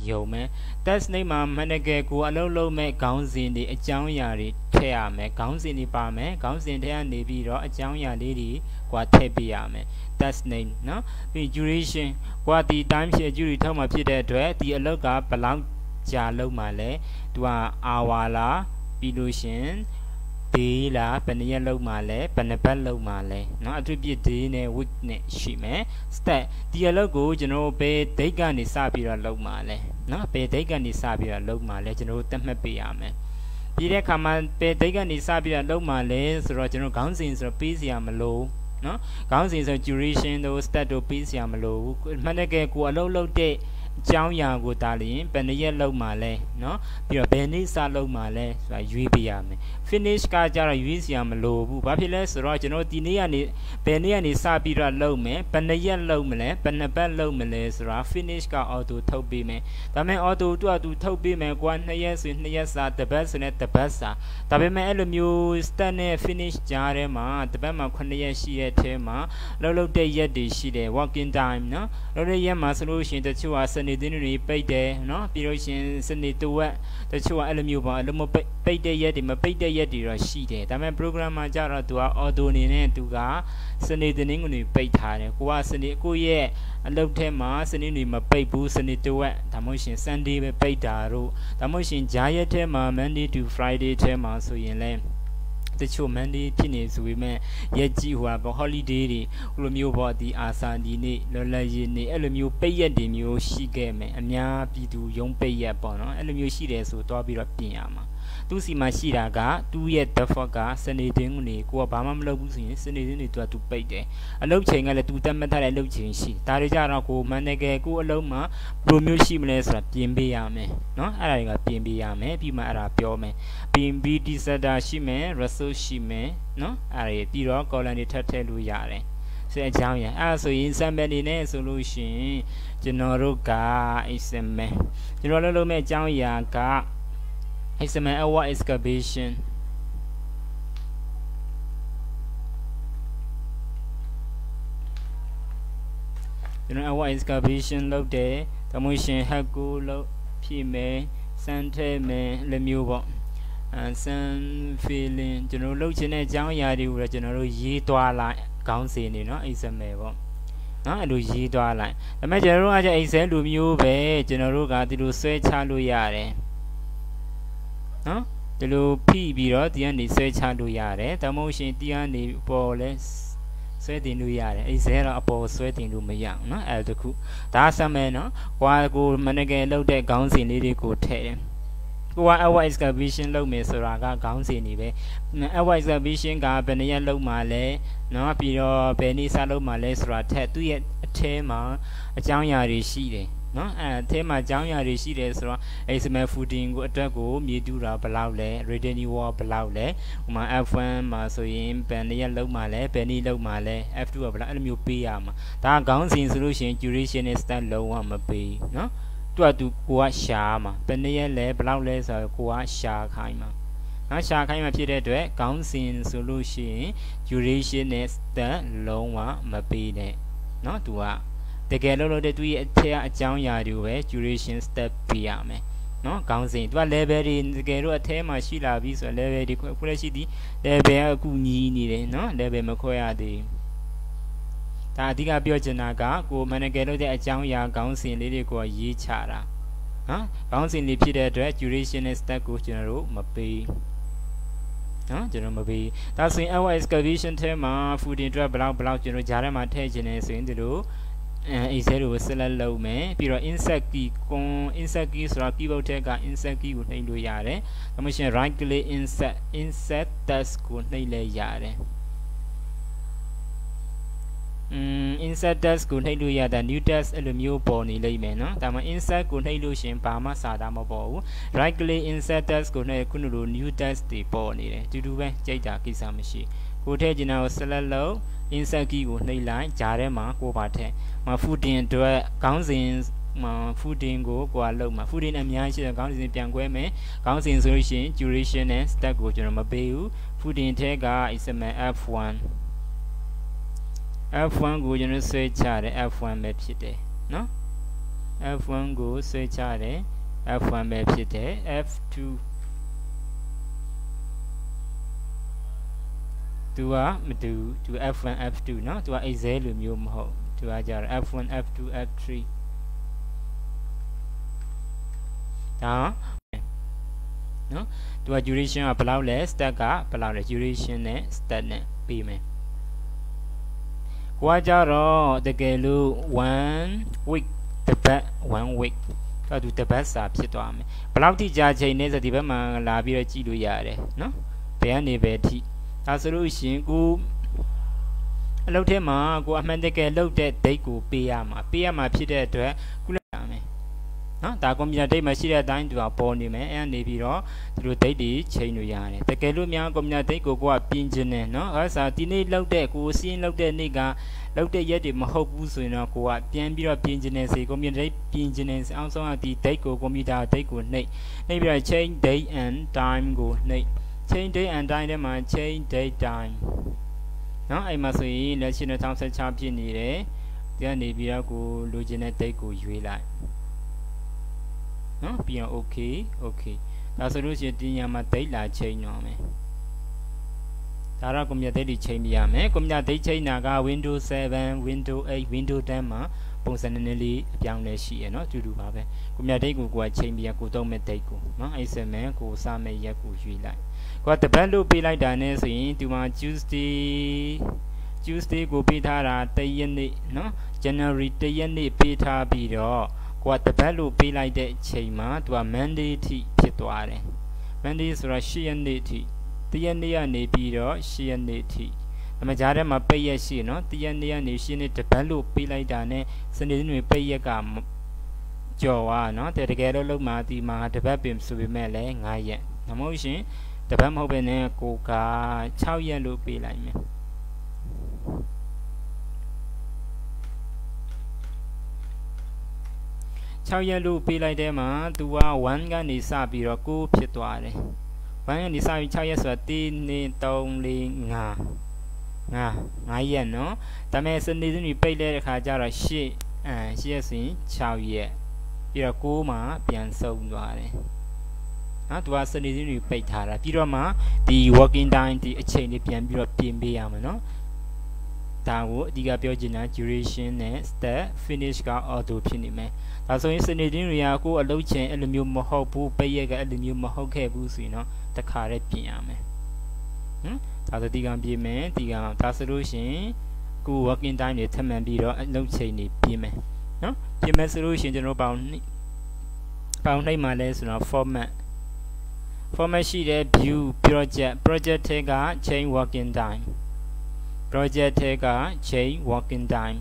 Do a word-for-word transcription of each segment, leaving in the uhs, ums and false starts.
ယုံမယ် test name မှာမနက်ကကိုအလုံးလုံးမဲ့ခေါင်းစဉ်တွေအကြောင်းအရာတွေထည့်ရမယ်ခေါင်းစဉ်တွေပါမယ်ခေါင်းစဉ်ထဲကနေပြီးတော့အကြောင်းအရာလေးတွေကိုထည့်ပေးရမယ် test name နော်ပြီး duration ကိုဒီ time ဖြည့် duty ထောက်မှာဖြစ်တဲ့အတွက်ဒီအလုပ်ကဘယ်လောက်ကြာလုံးမှာလဲသူက hour လားပြီးလို့ရှင် day လားဘယ်နှစ်ရက်လုံးမှာလဲဘယ်နှစ်ပတ်လုံးမှာလဲเนาะအထူးပြည့် day နဲ့ week နဲ့ရှိမယ် step ဒီအလုပ်ကိုကျွန်တော်ဘယ် date ကနေစပြီးတော့လုပ်မှာလဲเนาะဘယ် date ကနေစပြီးတော့လုပ်မှာလဲကျွန်တော်သတ်မှတ်ပေးရမယ်ပြီးတဲ့အခါမှာဘယ် date ကနေစပြီးတော့လုပ်မှာလဲဆိုတော့ကျွန်တော်ခေါင်းစဉ်ဆိုတော့ပေးစရာမလိုနော်ခေါင်းစဉ်ဆို duration တို့ stat တို့ပေးစရာမလိုဘူးမှန်တယ်ကကိုအလုပ်လုပ်တဲ့အကြောင်းအရာကိုဒါလျင်ဘယ်နှစ်ရက်လုပ်မှာလဲเนาะပြီးတော့ဘယ်နေ့စလုပ်မှာလဲဆိုတာရွေးပေးရမယ် finish ကကြတော့ရွေးစရာမလိုဘူးဘာဖြစ်လဲဆိုတော့ကျွန်တော်ဒီနေ့ကနေဘယ်နေ့ကနေစပြီးတော့လုပ်မယ်ဘယ်နှစ်ရက်လုပ်မလဲဘယ်နှစ်ပတ်လုပ်မလဲဆိုတာ finish က auto ထုတ်ပေးမယ်ဒါပေမဲ့ auto သူ့အတူထုတ်ပေးမယ်ကွာနှစ်ရက်ဆိုနှစ်ရက်စာတစ်ပတ်ဆိုနဲ့တစ်ပတ်စာဒါပေမဲ့အဲ့လိုမျိုး start နဲ့ finish ကြားထဲမှာတစ်ပတ်မှာခုနှစ်ရက်ရှိတဲ့ထဲမှာလုပ်လုပ်တဲ့ရက်တွေရှိတယ် working time เนาะလုပ်တဲ့ရက်မှာဆိုလို့ရှိရင်တချို့ကနေတင်းတွေပိတ်တယ်เนาะပြီးလို့ရှင်စနေတဝက်တချို့ကအဲ့လိုမျိုးပါအဲ့လိုမပိတ်ပိတ်တဲ့ရက်တွေမပိတ်တဲ့ရက်တွေတော့ရှိတယ်ဒါပေမဲ့ program မှာကြတော့သူက auto အနေနဲ့သူကစနေတင်းကိုနေပိတ်ထားတယ်ကိုကစနေကိုရဲ့အလုပ်ထဲမှာစနေတွေမပိတ်ဘူးစနေတဝက်ဒါမှမဟုတ်ရှင် Sunday ပဲပိတ်တာတို့ဒါမှမဟုတ်ရှင်ဂျာရက်ထဲမှာ Monday to Friday ထဲမှာဆိုရင်လဲတချို့ Monday ဖြစ်နေဆိုပေမဲ့ရက်ကြီးဟိုပါ holiday တွေဟိုလိုမျိုးပေါ့ဒီအာဆာဒီနေ့လော်လရီနေ့အဲ့လိုမျိုးပိတ်ရက်တွေမျိုးရှိခဲ့မယ်အများပြည်သူရုံးပိတ်ရက်ပေါ့နော်အဲ့လိုမျိုးရှိတယ်ဆိုတော့ပြီးတော့ပြင်ရမှာသူစီမှာရှိတာကသူ့ရဲ့ default ကစနေတင်းကိုနေကိုကဘာမှမလုပ်ဘူးဆိုရင်စနေတင်းတွေသူကသူပိတ်တယ်အလုပ်ချိန်ကလည်းသူတက်မှတ်ထားတဲ့အလုပ်ချိန်ရှိဒါတွေကြတော့ကိုမန်နေကယ်ကိုအလုပ်မှာဘယ်လိုမျိုးရှိမလဲဆိုတာပြင်ပေးရမယ်เนาะအဲ့ဒါတွေကပြင်ပေးရမယ်ပြီးမှအဲ့ဒါပြောမယ်ပြင်ပြီး data ရှိမယ် resource ရှိမယ်เนาะအဲ့ဒါပြီးတော့ column တွေထပ်ထည့်လို့ရတယ်ဆိုအကြောင်းရအဲ့ဆိုရင် sample အနေနဲ့ဆိုလို့ရှိရင်ကျွန်တော်တို့က example ကျွန်တော်လုပ်လို့မဲ့အကြောင်းအရာကexample our excavation ကျွန်တော် our excavation လုပ်တယ်ဒါမှမဟုတ်ရှင် hack ကိုလုပ်ဖြည့်မယ်စမ်းထည့်မယ်လည်းမျိုးပေါ့အဲ sun feeling ကျွန်တော်လုပ်ချင်တဲ့အကြောင်းအရာတွေကိုလည်းကျွန်တော်တို့ရေးသွားလိုက်ခေါင်းစဉ်နေเนาะ example ပေါ့နော်အဲ့လိုရေးသွားလိုက်ဒါပေမဲ့ကျွန်တော်တို့ကကျ excel လိုမျိုးပဲကျွန်တော်တို့ကဒီလိုဆွဲချလို့ရတယ်နော်ဒီလိုဖိပြီးတော့ဒီကနေဆွဲချလို့ရတယ်ဒါမှမဟုတ်ရှင်ဒီကနေပေါ်လဲဆွဲတင်လို့ရတယ်အဲ့ဇဲတော့အပေါ်ဆွဲတင်လို့မရအောင်နော်အဲ့ဒါတခုဒါဆမ်းမယ်နော်ကွာကိုမနက်ကယ်လောက်တဲ့ခေါင်းစဉ်လေးတွေကိုထည့်တယ်ကိုက our excavation လုပ်မယ်ဆိုတာကခေါင်းစဉ်နေပဲ our excavation ကဘယ်နည်းလုပ်မှာလဲနော်ပြီးတော့ဘယ်နည်းစလုပ်မှာလဲဆိုတာထက်သူ့ရဲ့အထဲမှာအကြောင်းအရာတွေရှိတယ်နော်အဲအထဲမှာအကြောင်းအရာတွေရှိတယ်ဆိုတော့ example footing ကိုအတွက်ကိုမြေတူတာဘယ်လောက်လဲ reading wall ဘယ်လောက်လဲဟိုမှာ F one မှာဆိုရင်ဘယ်နည်းလုံးမှာလဲဘယ်နည်းလုံးမှာလဲ F two ကဘယ်လောက်အဲ့လိုမျိုးပေးရမှာဒါကခေါင်းစဉ်ဆိုလို့ရှိရင် duration နဲ့ start လုံးဝမပေးနော်သူကသူကိုကရှာမှာဘယ်နည်းလဲဘယ်လောက်လဲဆိုတော့ကိုကရှာခိုင်းမှာနော်ရှာခိုင်းမှာဖြစ်တဲ့အတွက်ခေါင်းစဉ်ဆိုလို့ရှိရင် duration နဲ့ start လုံးဝမပေးနဲ့နော်သူကတကယ်လို့လို့တဲ့သူရဲ့အထက်အကြောင်းအရာတွေပဲ duration step ပြရမယ်နော်ခေါင်းစဉ်သူက level တွေတကယ်လို့အထက်မှာရှိလာပြီဆိုတော့ level တွေခုလည်းရှိသည် level ကအခုညီးနေတယ်နော် level မခွဲရသေးဒါအဓိကပြောချင်တာကကိုမန်နေကယ်လို့တဲ့အကြောင်းအရာခေါင်းစဉ်လေးတွေကိုရေးချတာနော်ခေါင်းစဉ်လေးဖြစ်တဲ့အတွက် duration နဲ့ step ကိုကျွန်တော်တို့မပေးနော်ကျွန်တော်မပေးဒါဆိုရင် our excavation ထဲမှာ footing အတွက်ဘယ်လောက်ဘယ်လောက်ကျွန်တော်ဂျားထဲမှာထည့်ခြင်းလဲဆိုရင်ဒီလိုအဲ excel ကို select လုပ်မယ်ပြီးတော့ insert key ကွန် insert key ဆိုတာ keyboard ထဲက insert key ကိုနှိပ်လို့ရတယ်ဒါမှမဟုတ် right click insert insert text ကိုနှိပ်လဲရတယ်อืม insert text ကိုနှိပ်လို့ရတာ new text အဲ့လိုမျိုးပေါ်နေလိမ့်မယ်နော်ဒါမှ insert ကိုနှိပ်လို့ရှင်ဘာမှစာသားမပေါ်ဘူး right click insert text ကိုနှိပ်ခုနလို new text တွေပေါ်နေတယ်တူတူပဲကြိတ်တာကိစ္စမရှိကိုထည့်ချင်တာကို select လုပ် insert key ကိုနှိပ်လိုက်ဂျာထဲမှာကိုပါထည့်မှာ footing အတွက်ခေါင်းစဉ်မှာ footing ကိုကိုကလုပ်မှာ footing အများကြီးရှိတယ်ခေါင်းစဉ်ပြန်ခွဲမယ်ခေါင်းစဉ်ဆိုလို့ရှိရင် duration နဲ့ step ကိုကျွန်တော်မပေးဘူး footing ထဲက example F one F one ကိုကျွန်တော်ဆွဲချတယ် F one ပဲဖြစ်တယ်နော် F one ကိုဆွဲချတယ် F one ပဲဖြစ်တယ် F two သူကမတူသူ F one F two เนาะသူက Excel လိုမျိုးမဟုတ်သူကကြတော့ F one F two F three ဒါเนาะသူက duration ကဘယ်လောက်လဲ stat ကဘယ်လောက်လဲ duration နဲ့ stat နဲ့ပြီးမယ်ကိုကကြတော့တကယ်လို့ one week တစ်ပတ် one week တော့သူတစ်ပတ်စာဖြစ်သွားမယ်ဘယ်လောက်ထိကြာချိန်လဲဆိုဒီဘက်မှာလာပြီးတော့ကြည့်လို့ရတယ်เนาะဘယ်ကနေပဲထိဒါဆိုလို့ရှိရင်ကိုအလုပ်ထဲမှာကိုအမှန်တကယ်လုပ်တဲ့ date ကိုပေးရမှာပေးရမှာဖြစ်တဲ့အတွက်ကုလိုက်ရမယ်နော်ဒါကွန်ပျူတာ date မှာရှိတဲ့အတိုင်းသူကပေါ်နေမယ်အဲ့ကနေပြီးတော့သူတို့ date တွေချိန်လို့ရတယ်တကယ်လို့များကွန်ပျူတာ date ကိုကိုကပြင်ကျင်တယ်နော်အဲ့ဒါဒီနေ့လုပ်တဲ့ကိုစီးရင်လုပ်တဲ့နေ့ကလုပ်တဲ့ရက်တွေမဟုတ်ဘူးဆိုရင်တော့ကိုကပြန်ပြီးတော့ပြင်ကျင်နေစေကွန်ပျူတာ date ပြင်ကျင်နေအောင်ဆုံးဒီ date ကိုကွန်ပျူတာ date ကိုနှိပ်နှိပ်ပြီးတော့ change date and time ကိုနှိပ်change date and time ထဲမှာ change date time နော်အဲ့မှာဆိုရင်လက်ရှိtwo thousand sixteenဖြစ်နေတယ်ဒီကနေပြီးတော့ကိုလိုချင်တဲ့ date ကိုရွေးလိုက်နော်ပြီးတော့ okay okay ဒါဆိုလို့ရှိရင်ဒီညမှာ date လာချိန်တော့မယ်ဒါတော့ကွန်ပျူတာ date တွေချိန်ပြရမယ်ကွန်ပျူတာ date ချိန်တာက Windows seven Windows eight Windows ten မှာပုံစံနည်းနည်းလေးအပြောင်းလဲရှိရနော်အတူတူပါပဲကွန်ပျူတာ date ကိုကိုကချိန်ပြရကိုသုံးမဲ့ date ကိုနော်အဲ့စမယ်ကိုစမဲ့ရက်ကိုရွေးလိုက်ကိုကတပတ်လို့ပေးလိုက်တာနဲ့ဆိုရင်ဒီမှာ Tuesday Tuesday ကိုပေးထားတာoneရက်နေ့နော် January oneရက်နေ့ပေးထားပြီးတော့ကိုကတပတ်လို့ပေးလိုက်တဲ့အချိန်မှာသူက Monday ထိဖြစ်သွားတယ် Monday ဆိုတာeightရက်နေ့ထိoneရက်နေ့ကနေပြီးတော့eightရက်နေ့ထိအမကြားထဲမှာပိတ်ရက်ရှိနော်oneရက်နေ့ကနေeightရက်နေ့တပတ်လို့ပေးလိုက်တာနဲ့စနေနေ့ပိတ်ရက်ကကြော်သွားနော်တကယ်တော့လုံးမှာဒီမှာတပတ်ပင်ဆိုပေမဲ့လည်းfiveရက်မဟုတ်ရှင်တပတ်မဟုတ်ပဲနဲ့ကိုကsixရက်လို့ပေးလိုက်မယ်sixရက်လို့ပေးလိုက်တဲ့မှာသူကoneကနေစပြီးတော့nineဖြစ်သွားတယ်oneကနေစပြီးsixရက်ဆိုတာone two three four five fiveရက်နော်ဒါပေမဲ့စနေနေ့ပိတ်တဲ့အခါကျတော့eightအဲeightရက်ဆိုရင်sixရက်ပြီးတော့nineမှာပြန်ဆုံးသွားတယ်နော်သူကစနေနေ့ပိတ်ထားတာပြီးတော့မှဒီ working time ဒီအချိန်လေးပြန်ပြီးတော့ပြင်ပေးရမှာနော်ဒါကိုအဓိကပြောချင်တာ duration နဲ့ stat finish က auto ဖြစ်နေမယ်ဒါဆိုရင်စနေနေ့တွေကကိုအလုပ်ချိန်အဲ့လိုမျိုးမဟုတ်ဘူးပိတ်ရက်ကအဲ့လိုမျိုးမဟုတ်ခဲ့ဘူးဆိုရင်တော့တခါတည်းပြင်ရမယ်ဟမ်ဒါဆိုဒီကံပြင်မယ်ဒီကံဒါဆိုလို့ရှင်ကို working time တွေထပ်မံပြီးတော့အလုပ်ချိန်တွေပြင်မယ်နော်ပြင်မယ်ဆိုလို့ရှင်ကျွန်တော်ပေါင်းပေါင်းနှိပ်မှလဲဆိုတော့ format format ရှိတဲ့ view project project ထဲက change working time project ထဲက change working time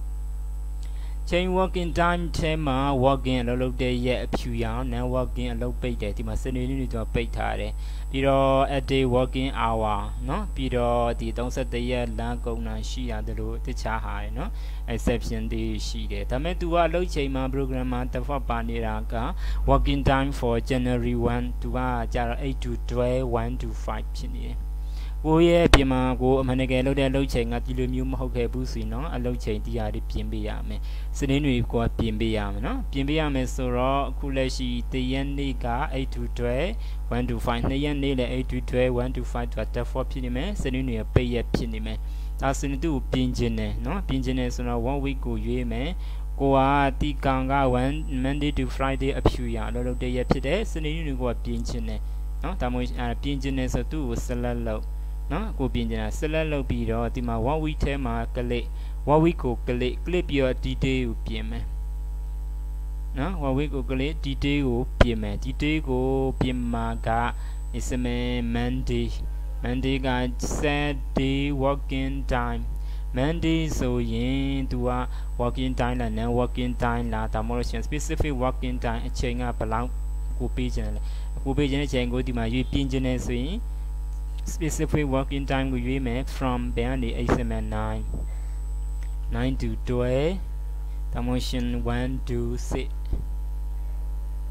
change working time ထဲမှာ working အလုပ်လုပ်တဲ့ရက်အဖြူရောင် non working အလုပ်ပိတ်တယ်ဒီမှာစနေနေ့တွေတော့ပိတ်ထားတယ်ပြီးတော့ a day working hour เนาะပြီးတော့ဒီthirty-oneရက်လမ်းကုန်တာရှိရတယ်လို့တခြားဟာတယ်เนาะ exception တွေရှိတယ်ဒါပေမဲ့သူကအလုပ်ချိန်မှာ program မှာ default ပါနေတာက working time for January one သူကကြာတော့eight to twelve one to fiveဖြစ်နေတယ်ကိုရဲ့ပြင်မှာကိုအမှန်တကယ်လုပ်တဲ့အလုပ်ချိန်ကဒီလိုမျိုးမဟုတ်ခဲ့ဘူးဆိုရင်တော့အလုပ်ချိန်တရားတွေပြင်ပေးရမယ်စနေနေ့ကိုပြင်ပေးရမယ်နော်ပြင်ပေးရမယ်ဆိုတော့အခုလက်ရှိoneရက်နေ့ကeight to twelve one to five twoရက်နေ့လည်းeight to twelve one to five to default ဖြစ်နေမယ်စနေနေ့ပိတ်ရက်ဖြစ်နေမယ်ဒါစနေသူ့ကိုပြင်ကျင်တယ်နော်ပြင်ကျင်တယ်ဆိုတော့one week ကိုရွေးမယ်ကိုကတီကောင်ကone Monday to Friday အဖြူရအလုပ်လုပ်တဲ့ရက်ဖြစ်တယ်စနေနေ့ကိုကပြင်ကျင်တယ်နော်ဒါမှမဟုတ်ပြင်ကျင်တယ်ဆိုသူ့ကို select လုပ်နော်ကိုပြင်ကျင်တာ select လုပ်ပြီးတော့ဒီမှာ one week ထဲမှာ click one week ကို click click ပြီးတော့ detail ကိုပြင်မယ်နော် one week ကို click detail ကိုပြင်မယ် detail ကိုပြင်မှာက is Monday Monday က set day working time Monday ဆိုရင်သူက working time လား non working time လားဒါမှမဟုတ် specific working time အချိန်ကဘယ်လောက်ကိုပေးချင်လဲကိုပေးချင်တဲ့အချိန်ကိုဒီမှာရွေးပြင်ချင်နေဆိုရင် specific working time ကိုရွေးမယ် from ဘယ်ကနေeight seven nine nine to twelve ဒါမှမဟုတ်one to six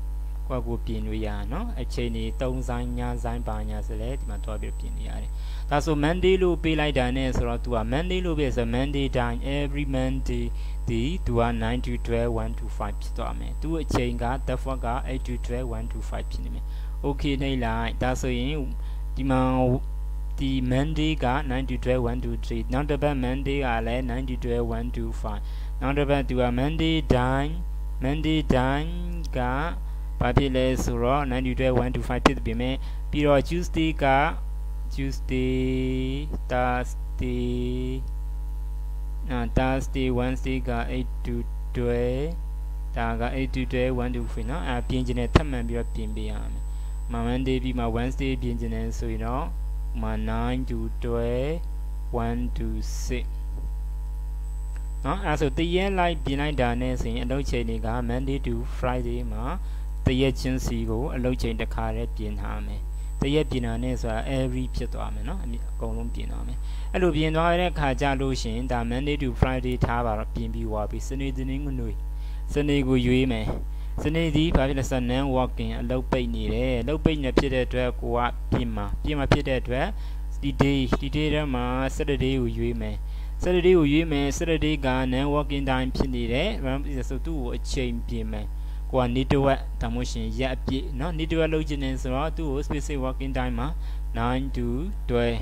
ကိုကိုပြင်လို့ရနော်အချိန်ကြီးသုံးဆိုင်ညဆိုင်ပါညာဆိုလဲဒီမှာတွားပြီးပြင်နေရတယ်ဒါဆို Monday လို့ပေးလိုက်တာနဲ့ဆိုတော့ तू က Monday လို့ပဲဆို Monday time every Monday ဒီ तू က nine to twelve one to five ဖြစ်သွားမယ်သူအချိန်က therefore က eight to twelve one to five ဖြစ်နေမယ် okay နှိပ်လိုက်ဒါဆိုရင်ဒီမှာဒီ Monday က nine to twelve one to three နောက်တစ်ပတ် Monday ကလည်း nine to twelve one to five နောက်တစ်ပတ် तू က Monday time Monday time ကဘာဖြစ်လဲဆိုတော့ nine to twelve one to five ဖြစ်ပြီမယ်ပြီးတော့ Tuesday က Tuesday Thursday အာ Thursday Wednesday က eight to twelve ဒါက eight to twelve one to five เนาะအဲပြင်ကျင်တဲ့ထပ်မှန်ပြီးတော့ပြင်ပေးရမယ်။မှာ Monday ပြီးမှ Wednesday ပြင်ကျင်တယ်ဆိုရင်တော့မှာ nine to twelve one to six เนาะအဲဆိုတရက်လိုက်ပြင်လိုက်တာနဲ့ဆိုရင်အလုပ်ချိန်တွေက Monday to Friday မှာတရက်ချင်းစီကိုအလုပ်ချိန်တစ်ခါတည်းပြင်ထားမယ်။တရက်ပြင်တာနဲ့ဆိုတာ every ဖြစ်သွားမယ်เนาะအကုန်လုံးပြင်သွားမယ်။အဲ့လိုပြင်သွားတဲ့အခါကြလို့ရှင်ဒါ Monday to Friday ထားပါတော့ပြင်ပြီးသွားပြီစနေတနင်္ဂနွေစနေကိုရွေးမယ်စနေဒီဘာဖြစ်လဲဆိုတော့ non working အလုပ်ပိတ်နေတယ်အလုပ်ပိတ်နေဖြစ်တဲ့အတွက်ကိုကပြင်မှာပြင်မှာဖြစ်တဲ့အတွက်ဒီ day ဒီ day ထဲမှာ Saturday ကိုရွေးမယ် Saturday ကိုရွေးမယ် Saturday က non working time ဖြစ်နေတယ်ဆိုသူ့ကိုအချိန်ပြင်မယ်ကိုက network ဒါမှမဟုတ်ရက်အပြည့်เนาะ network လုပ်ချင်တယ်ဆိုတော့သူ့ကို specific working time မှာnine to twelve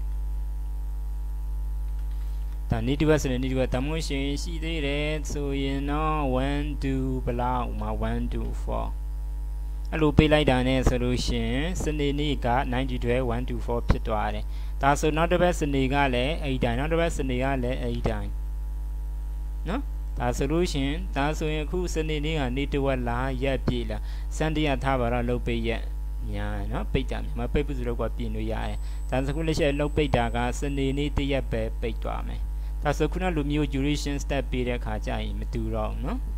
ဒါ network ဆိုရင် network ဒါမှမဟုတ်ရှိသေးတယ်ဆိုရင်တော့one to ဘလောက်မှာone to four အဲ့လိုပေးလိုက်တာနဲ့ဆိုလို့ရှင်စနေနေ့ကnine to twelve one to four ဖြစ်သွားတယ်ဒါဆိုနောက်တစ်ပတ်စနေကလည်းeightတိုင်းနောက်တစ်ပတ်စနေကလည်းeightတိုင်းနော်ဒါဆိုလို့ရှင်ဒါဆိုရင်အခုစနေနေ့က network လာရက်ပြည့်လာစန်တရထားပါတော့လုတ်ပိတ်ရက်ညာနော်ပိတ်တာမပိတ်ဘူးဆိုတော့ကပြင်လို့ရတယ်ဒါဆိုခုလက်ရှိလုတ်ပိတ်တာကစနေနေ့တရက်ပဲပိတ်သွားမယ်ဒါဆိုခုနလိုမျိုး duration step ပေးတဲ့အခါကျရင်မတူတော့ဘူးနော်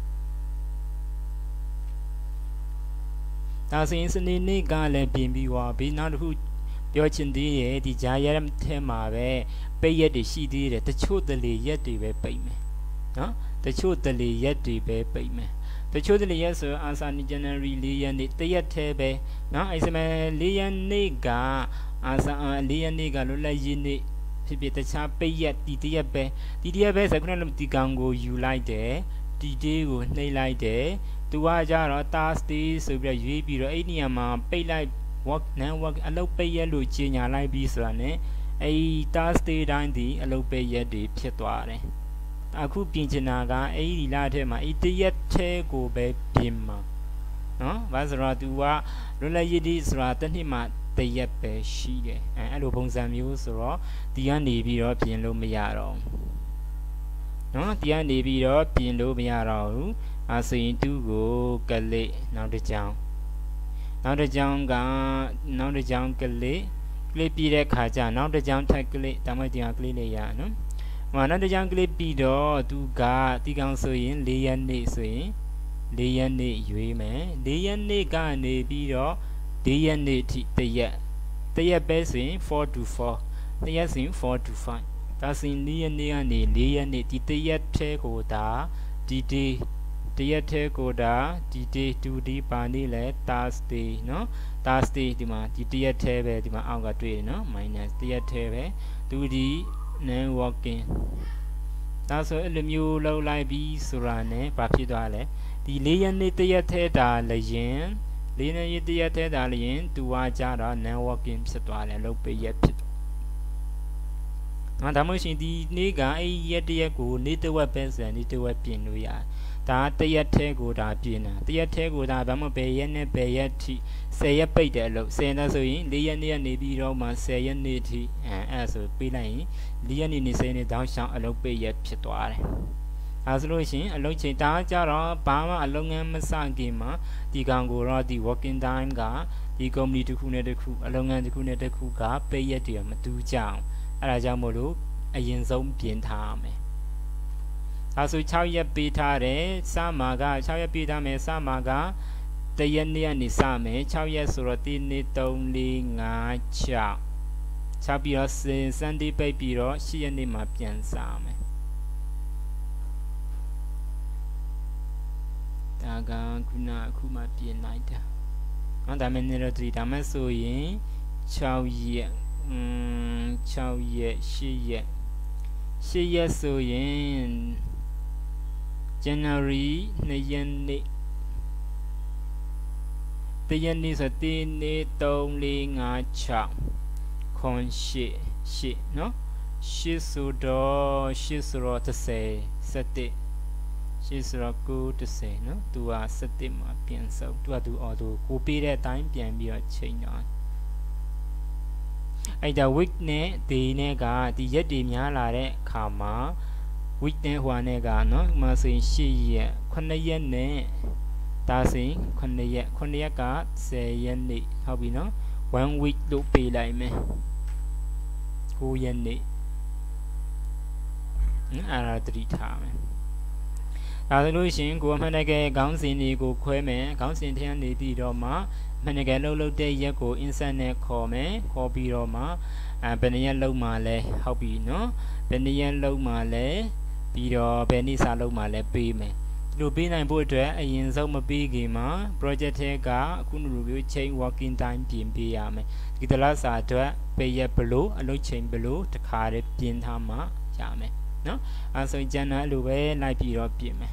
ဒါဆိုရင်စနေနေ့ကလည်းပြင်ပြီးသွားပြီနောက်တစ်ခုပြောချင်သေးရဲ့ဒီဂျာရက်ထဲမှာပဲပိတ်ရက်တွေရှိသေးတယ်တချို့တလေရက်တွေပဲပိတ်မယ်နော်တချို့တလေရက်တွေပဲပိတ်မယ်တချို့တလေရက်ဆိုအာစာနီ January ၄ရက်နေ့တရက်ထဲပဲနော်အဲ့စမဲ့၄ရက်နေ့ကအာစာ၄ရက်နေ့ကလွတ်လပ်ရေးနေ့ဖြစ်ဖြစ်တခြားပိတ်ရက်ဒီတရက်ပဲဒီတရက်ပဲဆိုခုနကဒီကောင်ကိုယူလိုက်တယ်ဒီ day ကိုနှိပ်လိုက်တယ်သူကကြတော့ Thursday ဆိုပြီးတော့ရွေးပြီးတော့အဲ့ဒီနေရာမှာပိတ်လိုက် work non work အလုပ်ပိတ်ရက်လို့ကြီးညာလိုက်ပြီးဆိုတာ ਨੇ အဲ့ Thursday တိုင်းဒီအလုပ်ပိတ်ရက်တွေဖြစ်သွားတယ်အခုပြင်ချင်တာကအဲ့ဒီလထဲမှာအဲ့တရက်ထဲကိုပဲပြင်မှာနော်ဘာဆိုတော့ तू ကလွတ်လပ်ရေးဒီဆိုတာတစ်နှစ်မှာတရက်ပဲရှိတယ်အဲအဲ့လိုပုံစံမျိုးဆိုတော့ဒီကနေပြီးတော့ပြင်လို့မရတော့နော်ဒီကနေပြီးတော့ပြင်လို့မရတော့ဘူးအဲဆိုရင်သူ့ကိုကလေးနောက်တစ်ကြောင်နောက်တစ်ကြောင်ကနောက်တစ်ကြောင်ကလေးကလေးပြီးတဲ့ခါကျနောက်တစ်ကြောင်ထက်ကလေးဒါမှမဟုတ်ဒီကလေးလေးရနော်မနောက်တစ်ကြောင်ကလေးပြီးတော့သူကဒီကောင်ဆိုရင်၄ရက်နေ့ဆိုရင်၄ရက်နေ့ရွေးမယ်၄ရက်နေ့ကနေပြီးတော့၄ရက်နေ့ထိတရက်တရက်ပဲဆိုရင်four to fourတရက်ဆိုရင်four to fiveဒါဆိုရင်၄ရက်နေ့ကနေ၄ရက်နေ့ဒီတရက်ထဲကိုဒါဒီ day တရက်ထဲကိုဒါဒီ day to day ပါနေလဲ Thursday နော် Thursday ဒီမှာဒီတရက်ထဲပဲဒီမှာအောက်ကတွေ့တယ်နော် minus တရက်ထဲပဲသူဒီ non working ဒါဆိုအဲ့လိုမျိုးလောက်လိုက်ပြီးဆိုတာ ਨੇ ဘာဖြစ်သွားလဲဒီ၄ရက်နေ့တရက်ထဲဒါလည်းရင်၄ရက်တရက်ထဲဒါလည်းရင်သူကကြတော့ non working ဖြစ်သွားတယ်လုပ်ပေးရက်ဖြစ်ငါဒါမှမဟုတ်ဒီနေ့ကအဲ့ရက်တရက်ကိုနေ့တဝက်ပဲဆိုရင်နေ့တဝက်ပြင်လို့ရတယ်ဒါတရက်ထဲကိုဒါပြင်တာတရက်ထဲကိုဒါဘာမှဘယ်ရက်နဲ့ဘယ်ရက်ထိtenရက်ပိတ်တယ်လို့tenရက်ဆိုရင်၄ရက်နေ့ကနေပြီးတော့မှtenရက်နေ့ထိအဲအဲ့ဆိုပေးလိုက်ရင်၄ရက်နေ့နေtenရက်နေ့တောင်းရှောင်းအလုပ်ပိတ်ရက်ဖြစ်သွားတယ်အဲဆိုလို့ရှိရင်အလုပ်ချိန်ဒါကြတော့ဘာမှအလုပ်ငန်းမစခင်မှာဒီကောင်ကိုတော့ဒီ working time ကဒီ company တစ်ခုနဲ့တစ်ခုအလုပ်ငန်းတစ်ခုနဲ့တစ်ခုကပိတ်ရက်တွေမတူကြအောင်အဲ့ဒါကြောင့်မို့လို့အရင်ဆုံးပြင်ထားမယ်ဒါဆို၆ရက်ပေးထားတယ်စမှာက၆ရက်ပေးထားမယ်စမှာကတရက်နေ့ကနေစမယ်၆ရက်ဆိုတော့one two three four five six၆ပြီးတော့စန်ဒေးပိတ်ပြီးတော့eightရက်နေ့မှာပြန်စမယ်ဒါ daga kuna kuma bien naida nó tại mình rồi thì đã mất rồi chào ye um chào ye shi ye shi ye rồi January này yên đi tự nhiên đi sẽ tin đi tông đi ngã chạm con shi shi nó shi số đó shi số đó tự sẽ sẽ tệ shi số đó cố tự sẽ nó tua sẽ tệ mà biến số tua tu ở tu cố bị cái time biến bị ở trên đó ai đã week này thì này cả thì nhất điểm nhá là đấy khả mà week này hoa này cả nó mà xin shi ye con này yên này ta xin con này ye con này cả sẽ yên đi how bị nó one week đủ bị lại mẹ cô yên đi à là три thả mẹ ta sẽ đối xin của mình cái công xin đi của khỏe mẹ công xin thiên đi đi đó mà mình cái lâu lâu đây ye của internet khó mẹ khó bị đó mà à bên này lâu mà lẽ how bị nó bên này lâu mà lẽ bị đó bên này sao lâu mà lẽ bị mẹ lúc bên này bữa trước ai yên sau mà bị gì mà project thế cả cũng review change working time biến bị à mẹ cái đó là sao đó bây giờ blue alo change blue tất cả đều biến tham mà chả mẹ nó à sau giờ nó lúc về lại bị đó bị mẹ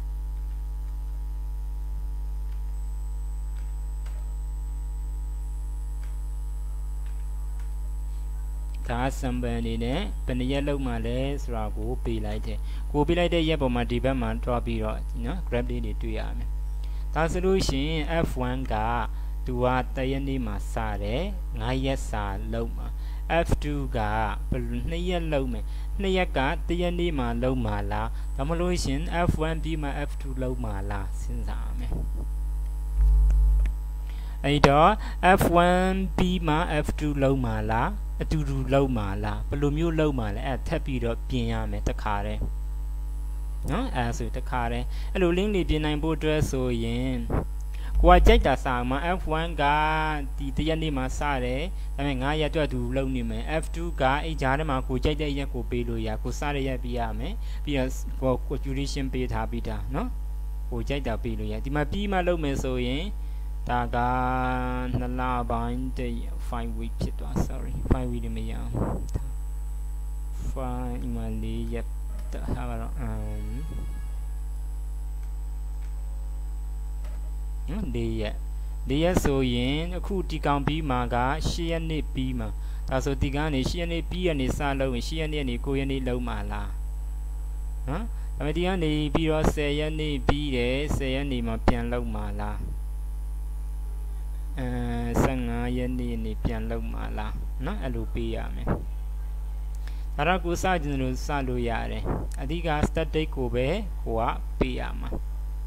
ta xem bên này nè bên này lâu mà lẽ sao cô bị lại thế cô bị lại thế giờ bọn mình đi bên mà drop bị rồi nó grab đi để tùy à mẹ ta sẽ đối xin F one cả tua tay anh mà xa đấy ngay giờ xa lâu mà F two cả bên này giờ lâu mẹ này giờ cả tay anh mà lâu mà là ta mới đối xin F one B mà F two lâu mà là xin sao mẹ ấy đó F one B mà F two lâu mà là tu du lâu mà là bao nhiêu lâu mà là thép bị đó biến à mẹ tất cả đấy nó à sự tất cả đấy lúc lính đi biến này bố dress rồi yên qua chết đã sao mà F one cả thì tự nhiên đi mà sao đấy tại vì ngay giờ tôi đủ lâu nè mẹ F two cả ấy giá đấy mà cô chết đấy giờ cô bị rồi à cô sao đấy giờ bị à mẹ bây giờ cô cô duration bị thả bị đã nó cô chết đã bị rồi à thì mà bị mà lâu mẹ rồi yên ta cả là bán để five week chết đó sorry five week mới à five mà đi nhập ta sao đó um đi à đi à số yên khu đi công bí mà cả xe này bí mà ta số đi cái này xe này bí này sao lâu xe này này cô này lâu mà là hả tại vì đi cái này bí rồi xe này bí đấy xe này mà biến lâu mà là sang yên đi này biến lâu mà là nó alo bị à mẹ ta ra cố sao cho nó sao lo ya đấy à đi cái start date của bé của bị à mà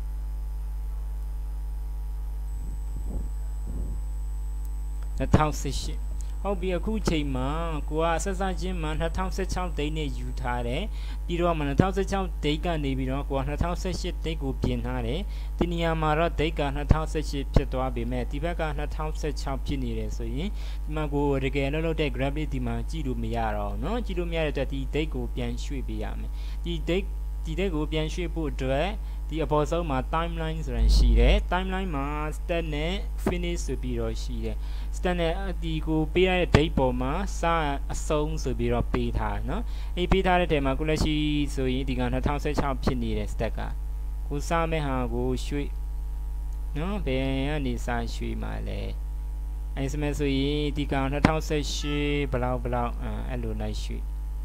nó thao sẽ họ bị khu chế mà của sát sát chính mà nó thao sẽ chọn đấy này dụ thà đấy đi rồi mà nó thao sẽ chọn đấy cái này bị nó của nó thao sẽ chết đấy của biến thà đấy thì nhà mà ra đấy cái nó thao sẽ chết chết toa bị mẹ thì bây giờ nó thao sẽ chọn biến này đấy rồi mà của cái nó lo đấy grab đi thì mà chỉ được mấy rồi nó chỉ được mấy rồi thì đấy của biến suy bị à mẹ thì đấy thì đấy của biến suy bộ rồi thì ở bao giờ mà timeline rồi xí đấy timeline mà start này finish bị rồi xí đấy start này thì cô bị cái đấy bộ mà sa xong rồi bị rồi bị thà nó ấy bị thà đấy mà cô lấy xí rồi thì cái nó thao sẽ chọn biến này start cả cô sa mấy hàng cô suy nó về anh đi sa suy mà lấy anh xem rồi thì cái nó thao sẽ suy bao bao à anh luôn lại suy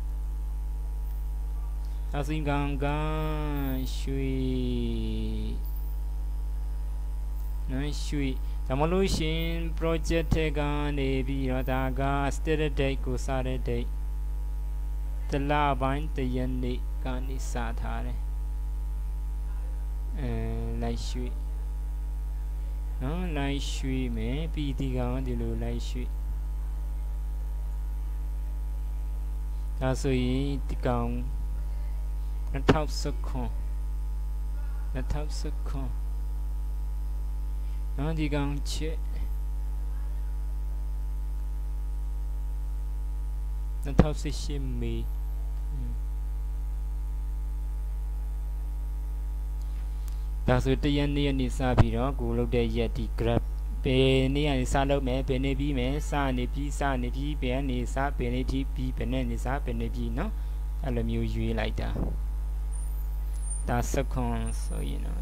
ta xin gang gang suy nói suy ta muốn lui xin project thế cái này bị nó ta cái start date của start date từ là bán từ yên đi cái này sa thà đấy lại suy nó lại suy mấy bị thì cái thì luôn lại suy ta suy thì cái nó thao sức không nó thao sức không nó đi gang chết nó thao sức xiêm mì ဒါဆိုတရက်နေ့နေ့စပြီးတော့ကိုလုပ်တဲ့ရက်ဒီ grab ဘယ်နေ့ကနေစလုပ်မယ်ဘယ်နေ့ပြီးမယ်စနေပြီးစနေပြီးဘယ်နေ့စဘယ်နေ့ပြီးပြီးဘယ်နေ့စဘယ်နေ့ပြီးเนาะအဲ့လိုမျိုးရွေးလိုက်တာဒါ second ဆိုရင်တော့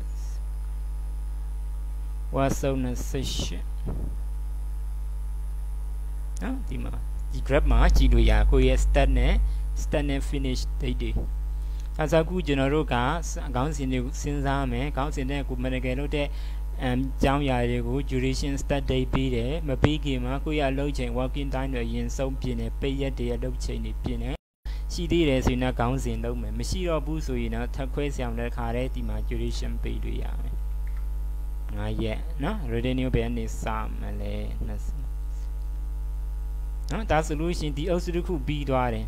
was so necessary နော်ဒီမှာဒီ graph မှာကြည့်လို့ရကိုရဲ့ start နဲ့ start နဲ့ finish date တွေအဲဆိုအခုကျွန်တော်တို့ကခေါင်းစဉ်တွေစဉ်းစားမယ်ခေါင်းစဉ်တဲ့ကိုမနကယ်လို့တဲ့အမ်ကြောင်းရာတွေကို duration start date ပြီးတယ်မပြီးခင်မှာကိုရအလုပ်ချိန် working time တွေအရင်ဆုံးပြင်တယ်ပိတ်ရက်တွေအလုပ်ချိန်တွေပြင်တယ်ရှိသေးတယ်ဆိုရင်တော့ခေါင်းစဉ်လုံးမယ်မရှိတော့ဘူးဆိုရင်တော့ထပ်ခွဲဆအောင်တဲ့ခါတည်းဒီမှာ duration ပေးလို့ရမယ်ငါရက်နော် revenue ဘယ်အနေစမလဲနော်ဒါဆိုလို့ရှိရင်ဒီအုပ်စုတစ်ခုပြီးသွားတယ်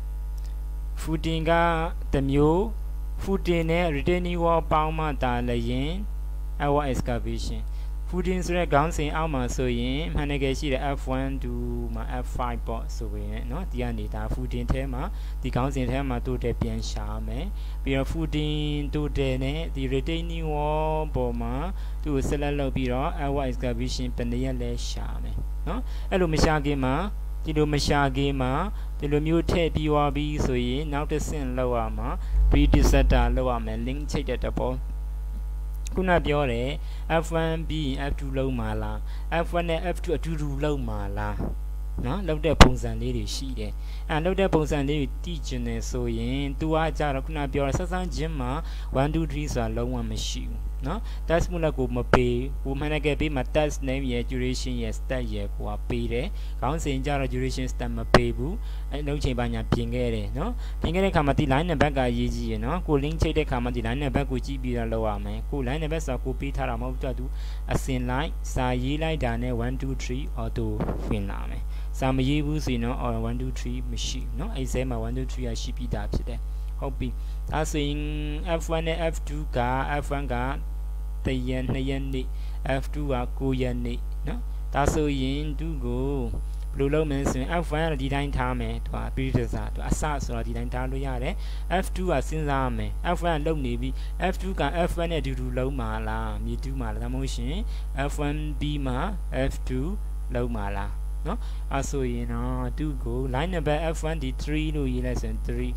footing ကတစ်မျိုး footing နဲ့ retaining wall ပေါင်းမှဒါလည်းရင် our excavation footing ဆိုတဲ့ခေါင်းစဉ်အောက်မှာဆိုရင်မှန်တကယ်ရှိတဲ့ F one 2မှာ F five ပေါ့ဆိုရင်เนาะဒီကနေဒါ footing ထဲမှာဒီခေါင်းစဉ်ထဲမှာတိုးတက်ပြန်ရှာမယ်ပြီးတော့ footing တိုးတက်နဲ့ဒီ retaining wall ပေါ်မှာသူ့ကို select လုပ်ပြီးတော့ our excavation ဘယ်နည်းလဲရှာမယ်เนาะအဲ့လိုမရှာခင်မှာဒီလိုမရှာခင်မှာဒီလိုမျိုးထည့်ပြီးသွားပြီးဆိုရင်နောက်တစ်ဆင့်လောက်ရမှာ predecessor လောက်ရမယ် link ချိတ်တဲ့တဘောခုနပြောတယ် F one ပြီး F two လုံးမှာလား F one နဲ့ F two အတူတူလုံးမှာလားနော်လောက်တဲ့ပုံစံလေးတွေရှိတယ်အဲလောက်တဲ့ပုံစံလေးတွေတည်ကျင်နေဆိုရင် तू အားကြတော့ခုနပြောတယ်ဆက်ဆန်းချင်းမှာone two threeဆိုတာလုံးဝမရှိဘူးနော် test မှုလက်ကိုမပေးဘူးမှန်တယ်ကပေးမှာ test name ရဲ့ duration ရဲ့ stat ရဲ့ကိုကပေးတယ်ခေါင်းစဉ်ကြတော့ duration stat မပေးဘူးအဲလုံးချိန်ပါညာပြင်ခဲ့တယ်နော်ပြင်ခဲ့တဲ့ခါမှာဒီ line number ကအရေးကြီးရယ်နော်ကို link ချိတ်တဲ့ခါမှာဒီ line number ကိုကြည့်ပြီးတော့လောက်ရမယ်ကို line number ဆိုတော့ကိုပေးထားတာမဟုတ်တော့သူအစင်လိုက်စာရေးလိုက်တာနဲ့one two three အော်တိုဝင်လာမယ်စာမရေးဘူးဆိုရင်တော့ or one two three မရှိဘူးเนาะအဲ့ဒီမှာone two threeရရှိပြီးသားဖြစ်တယ်ဟုတ်ပြီဒါဆိုရင် F one နဲ့ F two က F one ကတရက်နှစ်ရက်နေ့ F two ကကိုးရက်နေ့เนาะဒါဆိုရင်သူကိုဘယ်လိုလုပ်မလဲဆိုရင် F one ကဒီတိုင်းထားမယ်သူက predecessor သူအစဆိုတော့ဒီတိုင်းထားလို့ရတယ် F two ကစဉ်းစားရမယ် F one ကလုံနေပြီ F two က F one နဲ့အတူတူလုံးမှာလားမြေတူးမှာလားဒါမှမဟုတ်ရှင် F one ပြီးမှ F two လုံးမှာလားနော်အဲဆိုရင်တော့သူ့ကို line number F one ဒီ three လို့ရေးလိုက်ဆိုရင်three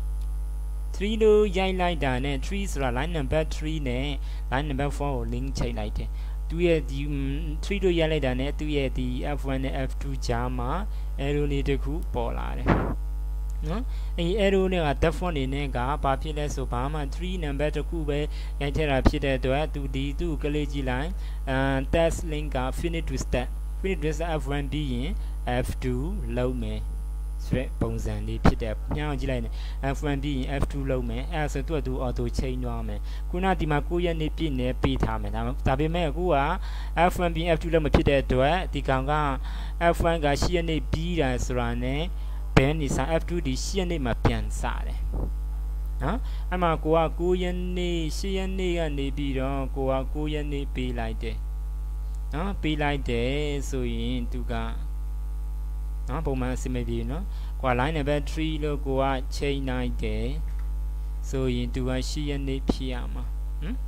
three လို့ရိုက်လိုက်တာနဲ့threeဆိုတာ line number three နဲ့ line number four ကို link ချိတ်လိုက်တယ်သူရဲ့ဒီthreeလို့ရိုက်လိုက်တာနဲ့သူရဲ့ဒီ F one နဲ့ F two ကြားမှာ arrow လေးတစ်ခုပေါ်လာတယ်နော်အဲ arrow နဲ့က default အနေနဲ့ကဘာဖြစ်လဲဆိုဘာမှthree နံပါတ်တစ်ခုပဲရိုက်ထည့်တာဖြစ်တဲ့အတွက်သူဒီသူ့ကလေးကြည့်လိုက်အဲ test link က finish to start finish to start F one ပြီးရင် F two လုံးမယ်ဆိုတဲ့ပုံစံလေးဖြစ်တဲ့ညောင်းကြည့်လိုက်နေ F one ပြီးရင် F two လုံးမယ်အဲဆိုသူ့အတူ auto change သွားမယ်ခုနဒီမှာကိုရက်နေပြည့်နေပေးထားမယ်ဒါဒါပေမဲ့အခုက F one ပြီး F two လုံးမဖြစ်တဲ့အတွက်ဒီကောင်က F one ကရှစ်ရက်နေပြီးတာဆိုတာနဲ့ဘယ်နေစာ F two ဒီရှစ်ရက်နေမှာပြန်စတယ်နော်အဲ့မှာကိုကကိုရက်နေရှစ်ရက်နေကနေပြီးတော့ကိုကကိုရက်နေပေးလိုက်တယ်နော်ပေးလိုက်တယ်ဆိုရင်သူကနော်ပုံမှန်အစမပြေနော်ကွာ line number three လို့ကိုကချိန်လိုက်တယ်ဆိုရင်သူကရှစ်ရက်နေဖြစ်ရမှာဟမ်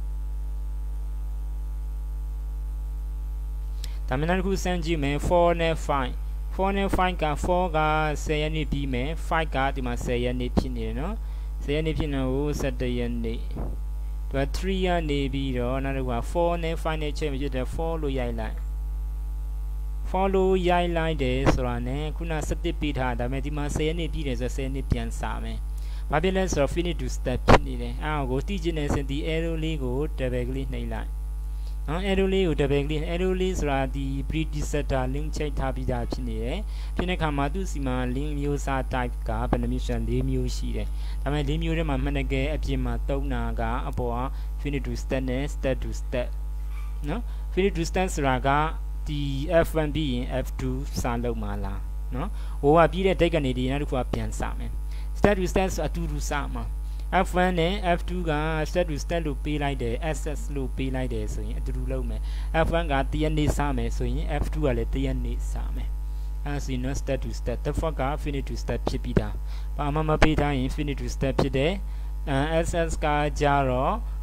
ဒါမှမဟုတ်တစ်ခုစမ်းကြည့်မယ်fourနဲ့ five fourနဲ့ fiveကfourကtenရက်နေပြီးမယ်fiveကဒီမှာtenရက်နေဖြစ်နေတယ်နော်tenရက်နေဖြစ်နေကိုsevenရက်နေသူကthreeကနေပြီးတော့နောက်တစ်ခုကfourနဲ့ fiveနဲ့ချိန်မဖြစ်တဲ့fourလို့ရိုက်လိုက်four လို့ရိုက်လိုက်တယ်ဆိုတာနဲ့ခုနsevenပေးထားဒါပေမဲ့ဒီမှာtenရက်နေပြီးတယ်ဆိုတော့tenရက်နေပြန်စားမယ်ဘာဖြစ်လဲဆိုတော့ finish to start ဖြစ်နေတယ်အဲ့ဒါကိုတည်ကျင်နေစဉ်ဒီ arrow လေးကို double ကလေးနှိပ်လိုက်နော် arrow လေးကို double ကလေး arrow လေးဆိုတာဒီ predecessor link ချိတ်ထားပြီးသားဖြစ်နေတယ်ဖြစ်တဲ့အခါမှာသူ့စီမှာ link မျိုးစား type ကဘယ်နှမျိုးရှိလဲfourမျိုးရှိတယ်ဒါပေမဲ့fourမျိုးထဲမှာမှန်တကယ်အပြင်မှာသုံးတာကအပေါ်က finish to start နဲ့ start to start နော် finish to start ဆိုတာကဒီ F one ပြီးရင် F two စလုံးမှာလားနော်ဟိုကပြီးတဲ့ date ကနေဒီနောက်တစ်ခုကပြန်စမယ် start to start ဆိုအတူတူစမှာ F one နဲ့ F two က start to start လို့ပေးလိုက်တယ် access လို့ပေးလိုက်တယ်ဆိုရင်အတူတူလုပ်မယ် F one ကတရက်နေ့စမယ်ဆိုရင် F two ကလည်းတရက်နေ့စမယ်အဲဆိုရင် start to start default က finish to start ဖြစ်ပြီးသားဘာမှမပေးထားရင် finish to start ဖြစ်တယ် access ကကြတော့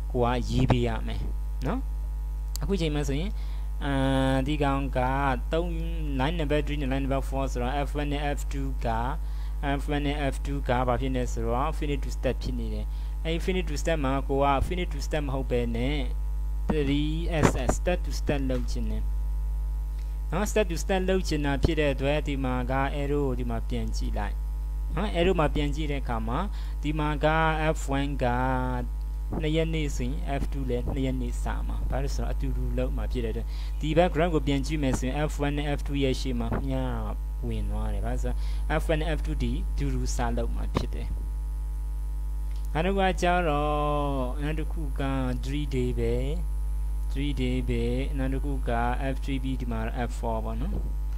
ကိုကရေးပေးရမယ်နော်အခုချိန်မှာဆိုရင်အာဒီကောင်ကthree line number three နဲ့ line number four ဆိုတော့ F one နဲ့ F two က F one နဲ့ F two ကဘာဖြစ်နေဆိုတော့ finish to step ဖြစ်နေတယ်အဲဒီ finish to step မှာကိုက finish to step မဟုတ်ပဲနဲ့three S S step to step လုပ်ချင်တယ်နော် step to step လုပ်ချင်တာဖြစ်တဲ့အတွက်ဒီမှာက arrow ကိုဒီမှာပြန်ကြည့်လိုက်နော် arrow မှာပြန်ကြည့်တဲ့အခါမှာဒီမှာက F one ကနှစ်ရက်နေဆိုရင် F two လည်းနှစ်ရက်နေစာမှာဘာလို့ဆိုတော့အတူတူလုံးမှာဖြစ်တဲ့အတွက်ဒီ background ကိုပြန်ကြည့်မယ်ဆိုရင် F one နဲ့ F two ရဲ့ရှေ့မှာမျှဝင်သွားတယ်ဘာလို့ဆိုတော့ F one နဲ့ F two ဒီတူတူစာလုံးမှာဖြစ်တယ်နောက်တစ်ခါကျတော့နောက်တစ်ခုကthree day ပဲthree day ပဲနောက်တစ်ခုက F three ပြီးဒီမှာ F four ပေါ့နော်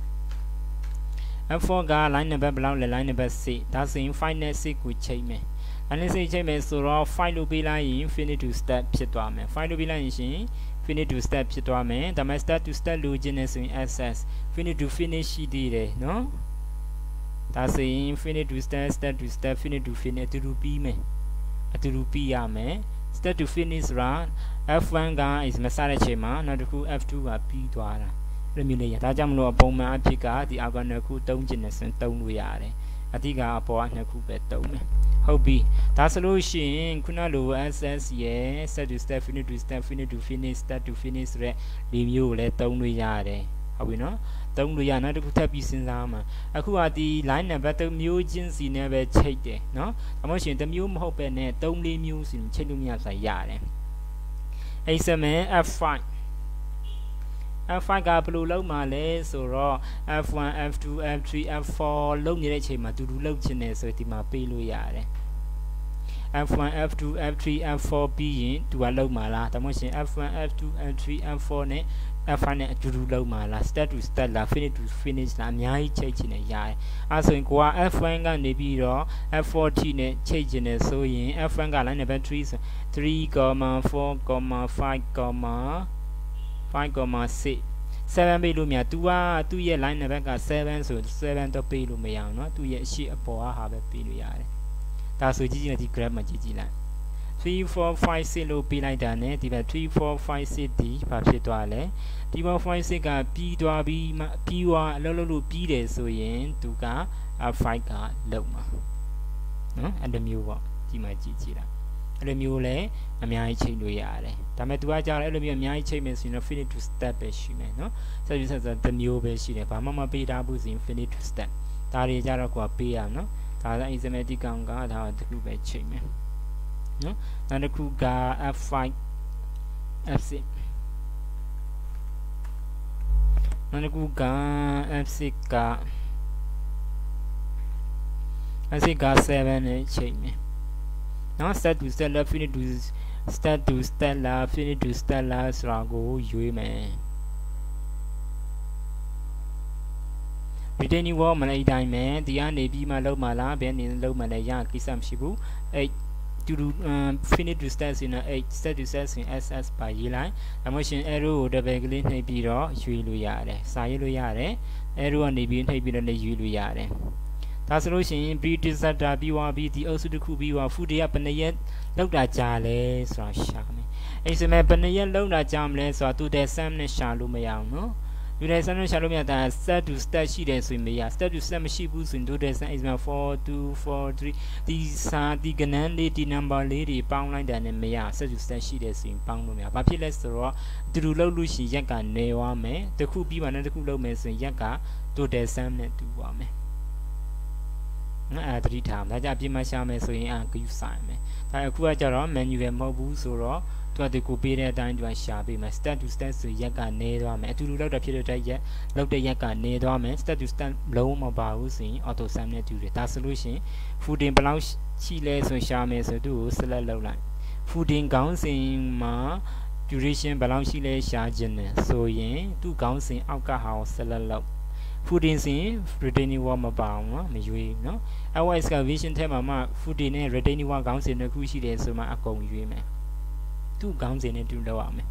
F four က line number ဘယ်လောက်လဲ line number six ဒါဆိုရင် five နဲ့ six ကိုချိန်မယ်အဲ့ဒီချိန်မယ်ဆိုတော့ five လို့ပေးလိုက်ရင် finish to step ဖြစ်သွားမယ် five လို့ပေးလိုက်ရင်ရှင် finish to step ဖြစ်သွားမယ်ဒါပေမဲ့ start to step လိုချင်နေဆိုရင် S S finish to finish ရှိသေးတယ်နော်ဒါဆိုရင် finish to step start to step finish to finish အတူတူပြီးမယ်အတူတူပြီးရမယ် start to finish ဆိုတာ F one က is မစတဲ့ချိန်မှာနောက်တစ်ခု F two ကပြီးသွားတာအဲ့လိုမျိုးလေးရဒါကြောင့်မလို့အပုံမှန်အဖြစ်ကဒီအောက်ကနှစ်ခုသုံးချင်တယ်ဆိုရင်သုံးလို့ရတယ်အတိကအပေါ်ကနှစ်ခုပဲသုံးမယ်ဟုတ်ပြီဒါဆိုလို့ရှိရင်ခုနလို S S ရဲ့ start to step finish to step finish to finish start to finish ဆိုတဲ့ဒီမျိုးကိုလည်းသုံးလို့ရတယ်ဟုတ်ပြီနော်သုံးလို့ရနောက်တစ်ခုထပ်ပြီးစဉ်းစားမှာအခုကဒီ line number တစ်မျိုးချင်းစီနဲ့ပဲချိတ်တယ်နော်ဒါမှမဟုတ်ရှင်တစ်မျိုးမဟုတ်ပဲနဲ့သုံးလေးမျိုးစီချိတ်လို့မရဆိုင်ရတယ်အဲ့စမယ် F five F five ကဘယ်လိုလုပ်မှာလဲဆိုတော့ F one F two F three F four လုပ်နေတဲ့အချိန်မှာတူတူလုပ်ချင်တယ်ဆိုဒီမှာပေးလို့ရတယ် F one F two F three F four ပြီးရင်သူကလုပ်မှာလားဒါမှမဟုတ်ရှင် F one F two F three F four နဲ့ F five နဲ့အတူတူလုပ်မှာလား start to start လား finish to finish လားအများကြီးချိန်ချင်တယ်ရတယ်အဲဆိုရင်ကိုက F one ကနေပြီးတော့ F four ထိနဲ့ချိန်ချင်တယ်ဆိုရင် F one က line number three ဆိုthree four five five six seven ပေးလို့မရ तू ကသူ့ရဲ့ line number က seven ဆို seven တော့ပေးလို့မရအောင်เนาะသူ့ရဲ့အရှိအပေါ်ဟာပဲပေးလို့ရတယ်ဒါဆိုကြည့်ကြည့်ဒီ graph မှာကြည့်ကြည့်လိုက်three four five six လို့ပေးလိုက်တာ ਨੇ ဒီဘက်three four five sixဒီဘာဖြစ်သွားလဲthree four five sixကပြီးသွားပြီးမှပြီးသွားအလုံးလုံးလို့ပြီးတယ်ဆိုရင်သူက F five ကလုံမှာနော်အဲ့လိုမျိုးပေါ့ဒီမှာကြည့်ကြည့်လိုက်အဲ့လိုမျိုးလဲအများကြီးချိန်လို့ရတယ်ဒါပေမဲ့ तू ကကြောက်အဲ့လိုမျိုးအများကြီးချိန်မယ်ဆိုရင် finish to step ပဲရှိမယ်နော်ဆက်ပြီးဆက်ဆက်တစ်မျိုးပဲရှိတယ်ဘာမှမပေးထားဘူးဆိုရင် finish to step ဒါတွေကြတော့ကိုကပေးရအောင်နော်ဒါက arithmetic ကောင်ကဒါတခုပဲချိန်မယ်နော်နောက်တစ်ခုက F five F six နောက်တစ်ခုက F six က F six က seven နဲ့ချိန်မယ်နော် start to step လား finish to start to step လား finish to step လားဆိုတာကိုရွေးမယ် retaining wall မလိုက်တိုင်းမယ်ဒီကနေပြီးမှလုံးမလားဘယ်နေလုံးမလဲရကိစ္စမရှိဘူးအဲ့to do um, finish to step ဆိုရင် eight step to step ဆိုရင် S S ပါရေးလိုက်ဒါမှမဟုတ် arrow ကို double ကလေးနှိပ်ပြီးတော့ရွေးလို့ရတယ်စာရေးလို့ရတယ် arrow ကနေပြီးနှိပ်ပြီးတော့လည်းရွေးလို့ရတယ်ဒါဆိုလို့ရှိရင် British data ပြီးသွားပြီးဒီအုပ်စုတစ်ခုပြီးသွား food တွေကဘယ်နှရက်လောက်တာကြာလဲဆိုတာရှာမယ်အဲ့ဒီမဲ့ဘယ်နှရက်လောက်တာကြာမလဲဆိုတာ total sum နဲ့ရှာလို့မရအောင်နော် total sum နဲ့ရှာလို့မရတာ set to step ရှိတယ်ဆိုရင်မရ set to step မရှိဘူးဆိုရင် total sum is four two four three ဒီစာဒီကဏ္ဍလေးဒီ number လေးတွေပေါင်းလိုက်တာနဲ့မရ set to step ရှိတယ်ဆိုရင်ပေါင်းလို့မရဘာဖြစ်လဲဆိုတော့တူတူလောက်လို့ရှိရင်ရက်ကနေသွားမယ်တစ်ခုပြီးမှနောက်တစ်ခုလောက်မယ်ဆိုရင်ရက်က total sum နဲ့တူသွားမယ်နော်အဲ့ဒါတတိထားမှာဒါကြအပြည့်မှရှာမယ်ဆိုရင်အာကယူဆိုင်မယ်ဒါအခုကကြတော့ manual မဟုတ်ဘူးဆိုတော့သူကဒီကိုပေးတဲ့အတိုင်းသူကရှာပေးမယ် step to step ဆိုရက်ကနေသွားမယ်အတူတူလောက်တာဖြစ်တဲ့ရက်လောက်တဲ့ရက်ကနေသွားမယ် step to step လုံးမပါဘူးဆိုရင် auto sum နဲ့တူတယ်ဒါဆိုလို့ရှိရင် footing ဘယ်လောက်ရှိလဲဆိုရှာမယ်ဆိုသူ့ကို select လုပ်လိုက် footing ခေါင်းစဉ်မှာ duration ဘယ်လောက်ရှိလဲရှာခြင်းနဲ့ဆိုရင်သူ့ခေါင်းစဉ်အောက်ကဟာကို select လုပ်footing စဉ် retaining wall မပါအောင်နော်မရွေးနော် our excavation ထဲမှာမှ footing နဲ့ retaining wall ခေါင်းစဉ်တစ်ခုရှိတယ်ဆိုမှအကုန်ရွေးမယ်သူ့ခေါင်းစဉ်နဲ့တူလောက်အောင်မယ်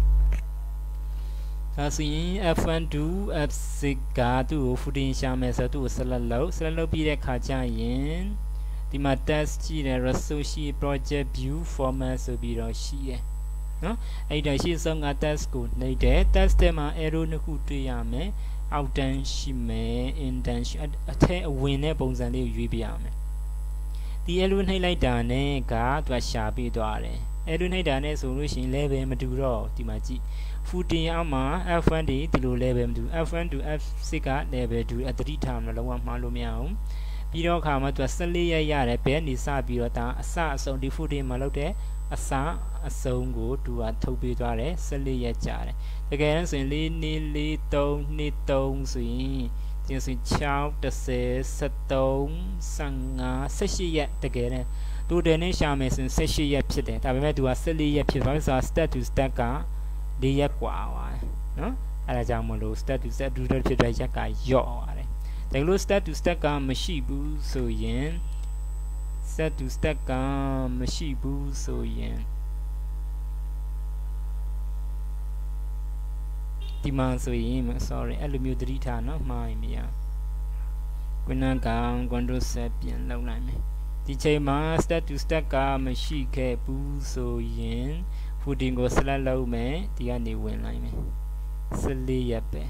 ဒါဆိုရင် F one to F six ကသူ့ကို footing ရှာမယ်ဆိုတော့သူ့ကို select လုပ် select လုပ်ပြီးတဲ့ခါကျရင်ဒီမှာ test ကြည့်တယ် resource ရှိ project view format ဆိုပြီးတော့ရှိတယ်နော်အဲ့ဒါရှေ့ဆုံးက test ကိုနှိပ်တယ် test ထဲမှာ arrow နှစ်ခုတွေ့ရမယ်အောက်တန်းရှိမယ် intern ရှိအထက်အဝင်တဲ့ပုံစံလေးကိုရွေးပြရမယ်ဒီ arrow နှိပ်လိုက်တာနဲ့ကသူကရှာပေးသွားတယ် arrow နှိပ်တာနဲ့ဆိုလို့ရှိရင် level မတူတော့ဒီမှာကြည့် footing အောက်မှာ F one ဒီဒီလို level မတူ F one to F six က level တူအတတိထားမှာလုံးဝမှားလို့မရအောင်ပြီးတော့ခါမှာသူက十四ရက်ရတယ်ဘယ်နေစပြီးတော့ဒါအစအဆုံးဒီ footing မှာလုပ်တဲ့အစအဆုံးကိုသူကထုတ်ပေးသွားတယ်十四ရက်ကြာတယ်တကယ်လို့ဆိုရင်၄နှစ်၄သုံးနှစ်သုံးဆိုရင်ကျင်းဆို6 10 13 15 18ရက်တကယ်နဲ့တူတယ်နဲ့ရှာမယ်ဆိုရင်18ရက်ဖြစ်တယ်ဒါပေမဲ့သူက十四ရက်ဖြစ်သွားပြီဆိုတော့ step to step က၄ရက်กว่าပါတယ်နော်အဲဒါကြောင့်မလို့ step to step တူတယ်ဖြစ်တဲ့ရက်ကယော့ပါတယ်ဒါလို့ step to step ကမရှိဘူးဆိုရင် step to step ကမရှိဘူးဆိုရင်ဒီမှာဆိုရင် sorry အဲ့လိုမျိုးသတိထားနော်မှားရင်မရခုနက control set ပြန်လုပ်လိုက်မယ်ဒီချိန်မှာ step to step ကမရှိခဲ့ဘူးဆိုရင် footing ကို select လုပ်မယ်ဒီကနေဝင်လိုက်မယ်十四ရက်ပဲ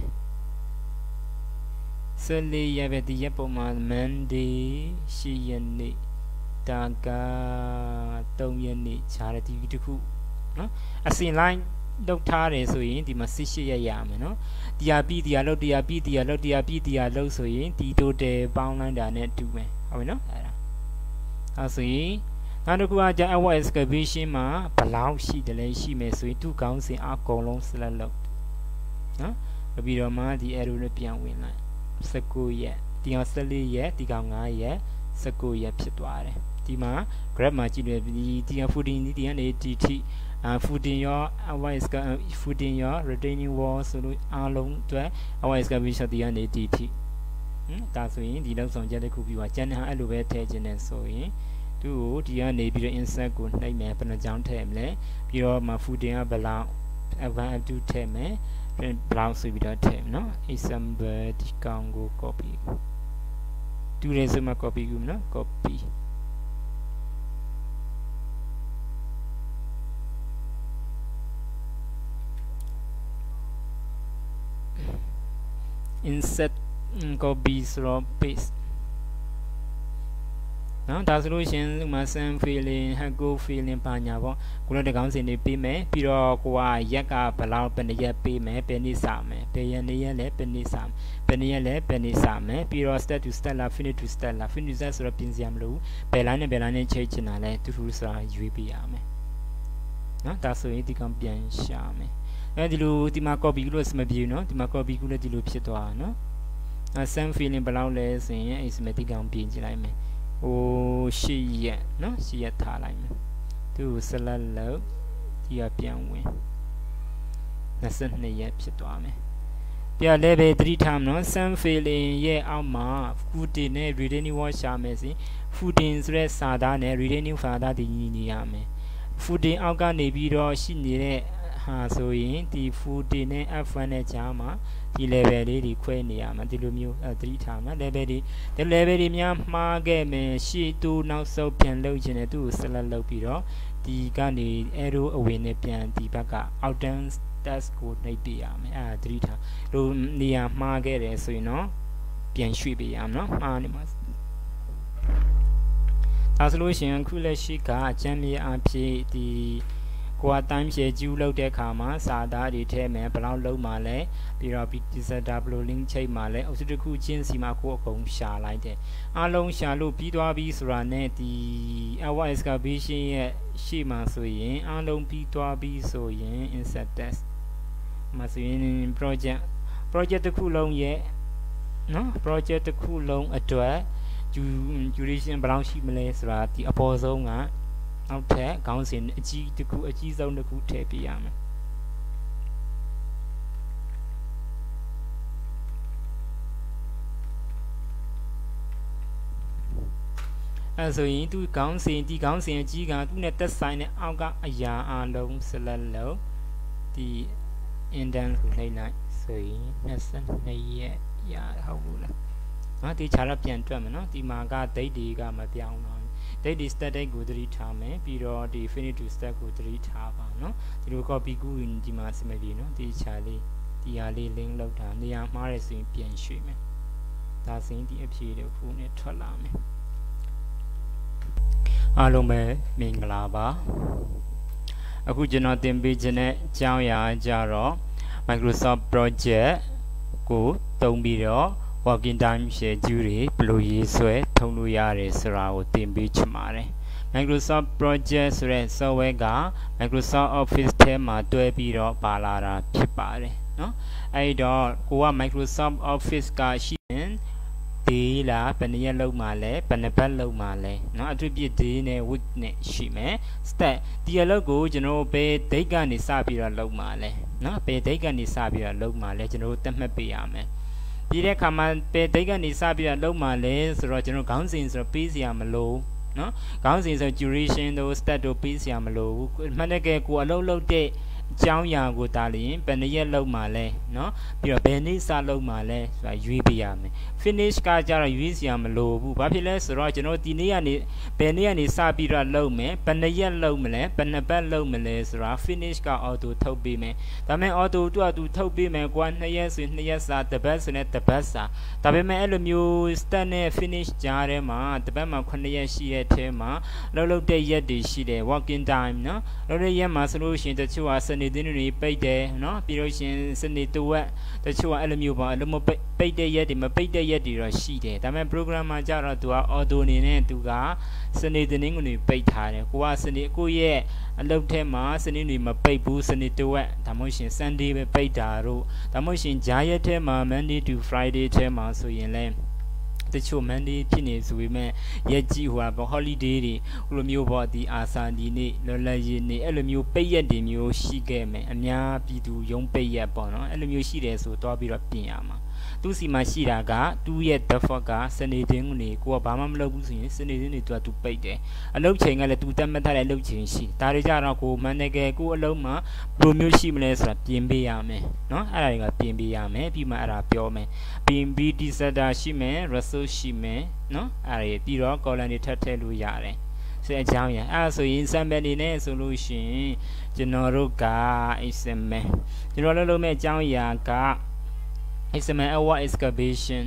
十四ရက်ပဲဒီရက်ပုံမှာ Monday ၈ရက်နေ့ဒါက၃ရက်နေ့ခြားတဲ့ဒီတခုနော်အစင်လိုက်လောက်ထားတယ်ဆိုရင်ဒီမှာ十八ရက်ရမယ်နော်ဒီဟာပြီးဒီဟာလောက်ဒီဟာပြီးဒီဟာလောက်ဒီဟာပြီးဒီဟာလောက်ဆိုရင်ဒီ total ပေါင်းလိုက်တာနဲ့တူမယ်ဟုတ်ပြီနော်အဲ့ဒါအဲဆိုရင်နောက်တစ်ခုကကြာ our excavation မှာဘယ်လောက်ရှိတယ်လဲရှိမယ်ဆိုရင်သူ့ကောင်းစင်အကုန်လုံး select လုပ်နော်ပြီးတော့မှဒီ arrow နဲ့ပြန်ဝင်လိုက်十九ရက်ဒီကောင်十四ရက်ဒီကောင်၅ရက်十九ရက်ဖြစ်သွားတယ်ဒီမှာ graph မှာကြည့်လို့ဒီဒီက footing ဒီကနေဒီထိအာ footing ရော our footing ရော retaining wall ဆိုလို့အားလုံးအတွက် our excavation ဒီကနေဒီထိဟမ်ဒါဆိုရင်ဒီလောက်ဆောင်ချက်တစ်ခုပြီးတော့ကျန်တဲ့ဟာအဲ့လိုပဲထည့်ခြင်းနဲ့ဆိုရင်သူ့ကိုဒီကနေပြီးတော့ insert ကိုနှိပ်မယ်ဘယ်နှကြောင်းထည့်မလဲပြီးတော့မှ footing ကဘယ်လောက် F one F two ထည့်မယ်ဘလောက်ဆိုပြီးတော့ထည့်နော် example ဒီကောင်ကို copy တူတယ်ဆိုမှ copy ကူနော် copy insert copy ဆိုတော့ paste နော်ဒါဆိုလို့ရှင်ဒီမှာ send feeling hago feeling ပါညာပေါ့ကိုလည်းတကောင်းစင်နေပေးမယ်ပြီးတော့ကိုကရက်ကဘယ်လောက်ဘယ်နှစ်ရက်ပေးမယ်ဘယ်နေ့စမယ်ဘယ်ရက်နေ့ရက်လဲဘယ်နေ့စမယ်ဘယ်နေ့ရက်လဲဘယ်နေ့စမယ်ပြီးတော့ step to step လား finish to step လား finish to step ဆိုတော့ပြင်စရာမလိုဘူးဘယ်လိုင်းနဲ့ဘယ်လိုင်းနဲ့ချိန်ချင်တာလဲတူတူဆိုတာရွေးပေးရမယ်နော်ဒါဆိုရင်ဒီကောင်ပြန်ရှာမယ်အဲဒီလိုဒီမှာ copy လို့စမပြေဘူးနော်ဒီမှာ copy လို့ဒီလိုဖြစ်သွားတာနော်အဲ send feeling ဘယ်လောက်လဲဆိုရင်အဲ estimate ကောင်ပြင်ကြည့်လိုက်မယ်ဟိုရှစ်ရက်နော်ရှစ်ရက်ထားလိုက်မယ်သူ့ကို select လုပ်ဒီကပြန်ဝင်၂၂ရက်ဖြစ်သွားမယ်ပြလည်းပဲသတိထားမနော် send feeling ရဲ့အောက်မှာ footing နဲ့ retaining wall ရှာမယ်စီ footing ဆိုတဲ့စာသားနဲ့ retaining စာသားဒီညီညီရမယ် footing အောက်ကနေပြီးတော့ရှိနေတဲ့ဟာဆိုရင်ဒီ footing နဲ့ F one နဲ့ကြားမှာဒီ level လေးတွေခွဲနေရမှာဒီလိုမျိုးသတိထားမှာ level တွေဒီ level တွေများမှားခဲ့မယ်ရှေ့တူနောက်ဆုတ်ပြန်လုပ်ခြင်းနဲ့သူ့ကို select လုပ်ပြီးတော့ဒီကနေ arrow အဝင်နဲ့ပြန်ဒီဘက်က outdoor task ကိုနှိပ်ပြရမယ်အဲသတိထားလို့နေရာမှားခဲ့တယ်ဆိုရင်တော့ပြန်ရွှေ့ပြရအောင်နော်မှားနေမှာဒါဆိုလို့ရှိရင်ခုလက်ရှိကအကျမ်းမြေအဖြစ်ဒီကိုယ်အတိုင်းဖြည့်ကျူးလုပ်တဲ့အခါမှာစာသားတွေထည့်မယ်ဘယ်လောက်လုံးမှလဲပြီးတော့ pizza link ချိန်မှလဲအုပ်စုတစ်ခုချင်းစီမှာကိုယ်အကုန်ရှာလိုက်တယ်အားလုံးရှာလို့ပြီးသွားပြီဆိုတာနဲ့ဒီ our excavation ရဲ့ရှေ့မှာဆိုရင်အားလုံးပြီးသွားပြီဆိုရင် insert test မှာဆိုရင် project project တစ်ခုလုံးရဲ့နော် project တစ်ခုလုံးအတွက် duration ဘယ်လောက်ရှိမလဲဆိုတာဒီအပေါ်ဆုံးကနောက်ထပ်ခေါင်းစဉ်အကြီးတစ်ခုအကြီးဆုံးတစ်ခုထည့်ပြရမယ်အဲဆိုရင်သူခေါင်းစဉ်ဒီခေါင်းစဉ်အကြီးကသူ့နဲ့သက်ဆိုင်တဲ့အောက်ကအရာအလုံး select လုပ်ဒီ indent ကိုနှိပ်လိုက်ဆိုရင်၂၂ရက်ရဟုတ်ဘူးလားငါဒီခြားတော့ပြန်တွက်မယ်နော်ဒီမှာက date တွေကမပြောင်းတော့ date ဒီ static ကိုသတိထားမယ်ပြီးတော့ဒီ finish to stack ကိုသတိထားပါနော်ဒီလို copy ကူးရင်ဒီမှာအဆင်မပြေနော်ဒီချာလေးဒီဟာလေး link လောက်တာနေရာမှားရဆိုရင်ပြန်ရွှေ့မယ်ဒါဆိုရင်ဒီအဖြေတွေခုနဲ့ထွက်လာမယ်အားလုံးပဲမင်္ဂလာပါအခုကျွန်တော်သင်ပေးခြင်းတဲ့အကြောင်းအရာကြတော့ Microsoft Project ကိုသုံးပြီးတော့ working time schedule တွေဘယ်လိုရေးဆွဲထုံးလို့ရတယ်ဆိုတာကိုသင်ပေးချင်ပါတယ် Microsoft Project ဆိုတဲ့ software က Microsoft Office ထဲမှာတွဲပြီးတော့ပါလာတာဖြစ်ပါတယ်နော်အဲ့တော့ကိုက Microsoft Office ကရှိရင်ဒီလားဘယ်နည်းလုံးမှာလဲဘယ်နှပတ်လုံးမှာလဲเนาะအထူးပြဒီနဲ့ week နဲ့ရှိမယ် step ဒီအလုပ်ကိုကျွန်တော်ဘယ် date ကနေစပြီးတော့လုပ်မှာလဲเนาะဘယ် date ကနေစပြီးတော့လုပ်မှာလဲကျွန်တော်သတ်မှတ်ပေးရမယ်ပြီးတဲ့အခါမှာဘယ် date ကနေစပြီးတော့လုပ်မှာလဲဆိုတော့ကျွန်တော်ခေါင်းစဉ်ဆိုတော့ပေးစရာမလိုเนาะခေါင်းစဉ်ဆို duration တို့ step တို့ပေးစရာမလိုဘူးမှန်တယ်ကကိုအလုပ်လုပ်တဲ့အကြောင်းအရာကိုတားလျင်ဘယ်နည်းလုံးမှာလဲเนาะပြီးတော့ဘယ်နေ့စလုပ်မှာလဲဆိုတာရွေးပေးရမယ် finish ကကြတော့ရွေးစရာမလိုဘူးဘာဖြစ်လဲဆိုတော့ကျွန်တော်ဒီနေ့ကနေဘယ်နေ့ကနေစပြီးတော့လုပ်မယ်ဘယ်နည်းလုံးမလဲဘယ်နှစ်ပတ်လုပ်မလဲဆိုတာ finish က auto ထုတ်ပေးမယ်ဒါပေမဲ့ auto သူ့အတူထုတ်ပေးမယ်ကွာနှစ်ရက်ဆိုနှစ်ရက်စာတစ်ပတ်ဆိုနဲ့တစ်ပတ်စာဒါပေမဲ့အဲ့လိုမျိုး start နဲ့ finish ကြားထဲမှာတစ်ပတ်မှာခုနှစ်ရက်ရှိတဲ့အထဲမှာလုပ်လုပ်တဲ့ရက်တွေရှိတယ် working time เนาะလုပ်တဲ့ရက်မှာဆိုလို့ရှိရင်တချို့ကနေတင်းတွေပိတ်တယ်เนาะပြီးလို့ရှင်စနေတဝက်တချို့ကအဲ့လိုမျိုးပါအဲ့လိုမပိတ်တဲ့ရက်တွေမပိတ်တဲ့ရက်တွေတော့ရှိတယ်ဒါပေမဲ့ program မှာကြတော့သူက auto အနေနဲ့သူကစနေတင်းကိုပိတ်ထားတယ်ကိုကစနေကိုရဲ့အလုပ်ထဲမှာစနေတွေမပိတ်ဘူးစနေတဝက်ဒါမှမဟုတ်ရှင် Sunday ပဲပိတ်တာတို့ဒါမှမဟုတ်ရှင်ဂျာရက်ထဲမှာ Monday to Friday ထဲမှာဆိုရင်လဲတချို့ Monday ဖြစ်နေဆိုပေမဲ့ရက်ကြီးဟိုပါ holiday တွေဟိုလိုမျိုးပေါ့ဒီအာဆာဒီနေ့လော်လရီနေ့အဲ့လိုမျိုးပိတ်ရက်တွေမျိုးရှိခဲ့မယ်အများပြည်သူရုံးပိတ်ရက်ပေါ့နော်အဲ့လိုမျိုးရှိတယ်ဆိုတော့ပြီးတော့ပြင်ရမှာသူစီမှာရှိတာကသူ့ရဲ့ default ကစနေတင်းကိုကိုကဘာမှမလုပ်ဘူးဆိုရင်စနေတင်းတွေသူကသူပိတ်တယ်အလုပ်ချိန်ကလည်းသူတက်မှတ်ထားတဲ့အလုပ်ချိန်ရှိဒါတွေကြတော့ကိုမန်နေကယ်ကိုအလုပ်မှာဘယ်လိုမျိုးရှိမလဲဆိုတာပြင်ပေးရမယ်เนาะအဲ့ဒါတွေကပြင်ပေးရမယ်ပြီးမှအဲ့ဒါပြောမယ်ပြင်ပြီး data ရှိမယ် resource ရှိမယ်เนาะအဲ့ဒါပြီးတော့ column တွေထပ်ထည့်လို့ရတယ်ဆိုအကြောင်းရအဲ့ဆိုရင် sample အနေနဲ့ဆိုလို့ရှိရင်ကျွန်တော်တို့က example ကျွန်တော်လုပ်လို့မဲ့အကြောင်းအရာကexample our excavation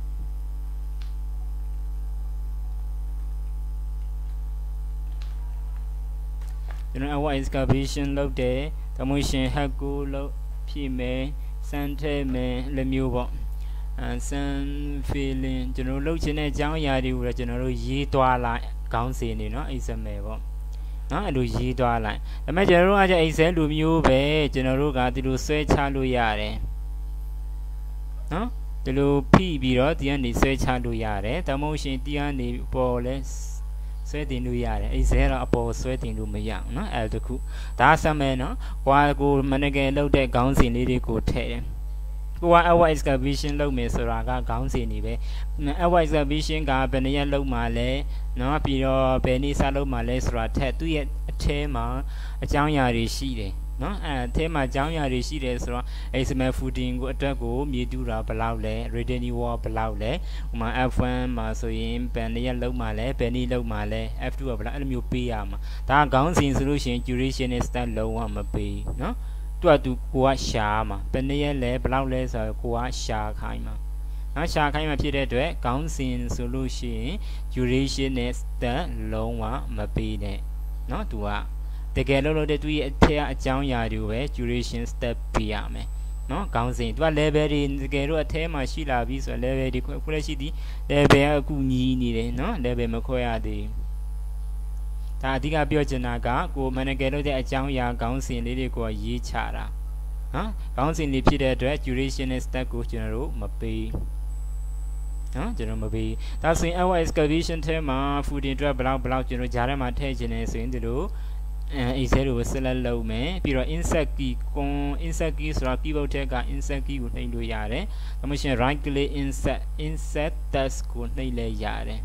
ကျွန်တော် our excavation လုပ်တယ်ဒါမှမဟုတ်ရှင် hack ကိုလုပ်ဖြည့်မယ်စမ်းထည့်မယ်လည်းမျိုးပေါ့အဲ sun feeling ကျွန်တော်လုပ်ချင်တဲ့အကြောင်းအရာတွေကိုလည်းကျွန်တော်တို့ရေးသွားလိုက်ခေါင်းစဉ်နေเนาะ example ပေါ့နော်အဲ့လိုရေးသွားလိုက်ဒါပေမဲ့ကျွန်တော်တို့ကကျ excel လိုမျိုးပဲကျွန်တော်တို့ကဒီလိုဆွဲချလို့ရတယ်နော်ဒီလိုဖိပြီးတော့ဒီကနေဆွဲချလို့ရတယ်ဒါမှမဟုတ်ရှင်ဒီကနေပေါ်လဲဆွဲတင်လို့ရတယ်အဲ့ဇဲတော့အပေါ်ဆွဲတင်လို့မရအောင်နော်အဲ့ဒါတခုဒါဆမ်းမယ်နော်ကွာကိုမနကယ်လောက်တဲ့ခေါင်းစဉ်လေးတွေကိုထည့်တယ်ကိုက our excavation လုပ်မယ်ဆိုတာကခေါင်းစဉ်နေပဲ our excavation ကဘယ်နည်းလုပ်မှာလဲနော်ပြီးတော့ဘယ်နည်းစလုပ်မှာလဲဆိုတာထက်သူ့ရဲ့အထဲမှာအကြောင်းအရာတွေရှိတယ်နော်အဲအထဲမှာအကြောင်းအရာတွေရှိတယ်ဆိုတော့ example footing ကိုအတွက်ကိုမြေတူတာဘယ်လောက်လဲ reading wall ဘယ်လောက်လဲဟိုမှာ F one မှာဆိုရင်ဘယ်နည်းလုံးမှာလဲဘယ်နည်းလုံးမှာလဲ F two ကဘယ်လောက်အဲ့လိုမျိုးပေးရမှာဒါကခေါင်းစဉ်ဆိုလို့ရှိရင် duration နဲ့ start လုံးဝမပေးနော်သူကသူကိုကရှာမှာဘယ်နည်းလဲဘယ်လောက်လဲဆိုတော့ကိုကရှာခိုင်းမှာနော်ရှာခိုင်းမှာဖြစ်တဲ့အတွက်ခေါင်းစဉ်ဆိုလို့ရှိရင် duration နဲ့ start လုံးဝမပေးနဲ့နော်သူကတကယ်လို့လို့တဲ့သူရဲ့အထက်အကြောင်းအရာတွေကိုပဲ duration step ပြရမယ်နော်ခေါင်းစဉ်သူက level တွေတကယ်လို့အထက်မှာရှိလာပြီဆိုတော့ level တွေခုလည်းရှိသည် level ကအခုညီးနေတယ်နော် level မခွဲရသေးဒါအဓိကပြောချင်တာကကိုမန်နေကယ်လို့တဲ့အကြောင်းအရာခေါင်းစဉ်လေးတွေကိုရေးချတာနော်ခေါင်းစဉ်လေးဖြစ်တဲ့အတွက် duration နဲ့ step ကိုကျွန်တော်တို့မပေးနော်ကျွန်တော်မပေးဒါဆိုရင် our excavation ထဲမှာ footing အတွက်ဘယ်လောက်ဘယ်လောက်ကျွန်တော်ဂျားထဲမှာထည့်ခြင်းလဲဆိုရင်ဒီလိုအဲ excel ကို select လုပ်မယ်ပြီးတော့ insert key ကွန် insert key ဆိုတာ keyboard ထဲက insert key ကိုနှိပ်လို့ရတယ်ဒါမှမဟုတ် right click insert insert text ကိုနှိပ်လဲရတယ်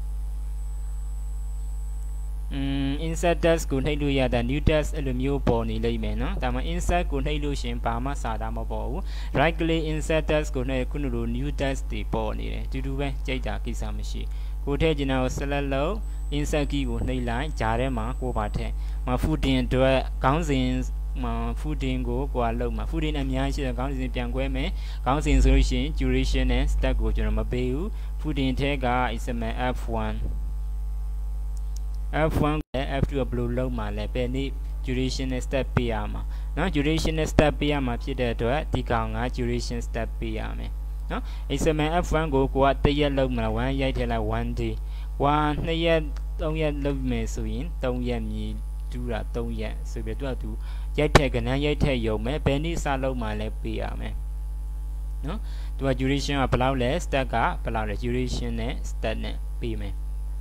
อืม insert text ကိုနှိပ်လို့ရတာ new text အဲ့လိုမျိုးပေါ်နေလိမ့်မယ်နော်ဒါမှ insert ကိုနှိပ်လို့ရှင်ဘာမှစာသားမပေါ်ဘူး right click insert text ကိုနှိပ်ခုနလို new text တွေပေါ်နေတယ်တူတူပဲကြိတ်တာကိစ္စမရှိကိုထည့်ချင်တာကို select လုပ် insert key ကိုနှိပ်လိုက်ဂျာထဲမှာကိုပါထည့်မှာ footing အတွက်ခေါင်းစဉ်မှာ footing ကိုကိုကလုံးမှာ footing အများကြီးရှိတဲ့ခေါင်းစဉ်ပြန်ခွဲမယ်ခေါင်းစဉ်ဆိုလို့ရှိရင် duration နဲ့ step ကိုကျွန်တော်မပေးဘူး footing ထဲက is F one F one နဲ့ F two ဘယ်လိုလုံးမှာလဲပဲနေ့ duration နဲ့ step ပေးရမှာเนาะ duration နဲ့ step ပေးရမှာဖြစ်တဲ့အတွက်ဒီကောင်က duration step ပေးရမယ်เนาะ is F one ကိုကိုကတစ်ရက်လုံးမှာoneရိုက်ထည့်လိုက်one day one နှစ်ရက်သုံးရက်လုံးမယ်ဆိုရင်သုံးရက်မြည်တူတာသုံးရက်ဆိုပြီးတော့သူရိုက်ထည့်ကဏ္ဍရိုက်ထည့်ရုံပဲဘယ်နေ့စလုံးမှာလဲပေးရမယ်เนาะသူက duration ကဘယ်လောက်လဲ step ကဘယ်လောက်လဲ duration နဲ့ step နဲ့ပေးမယ်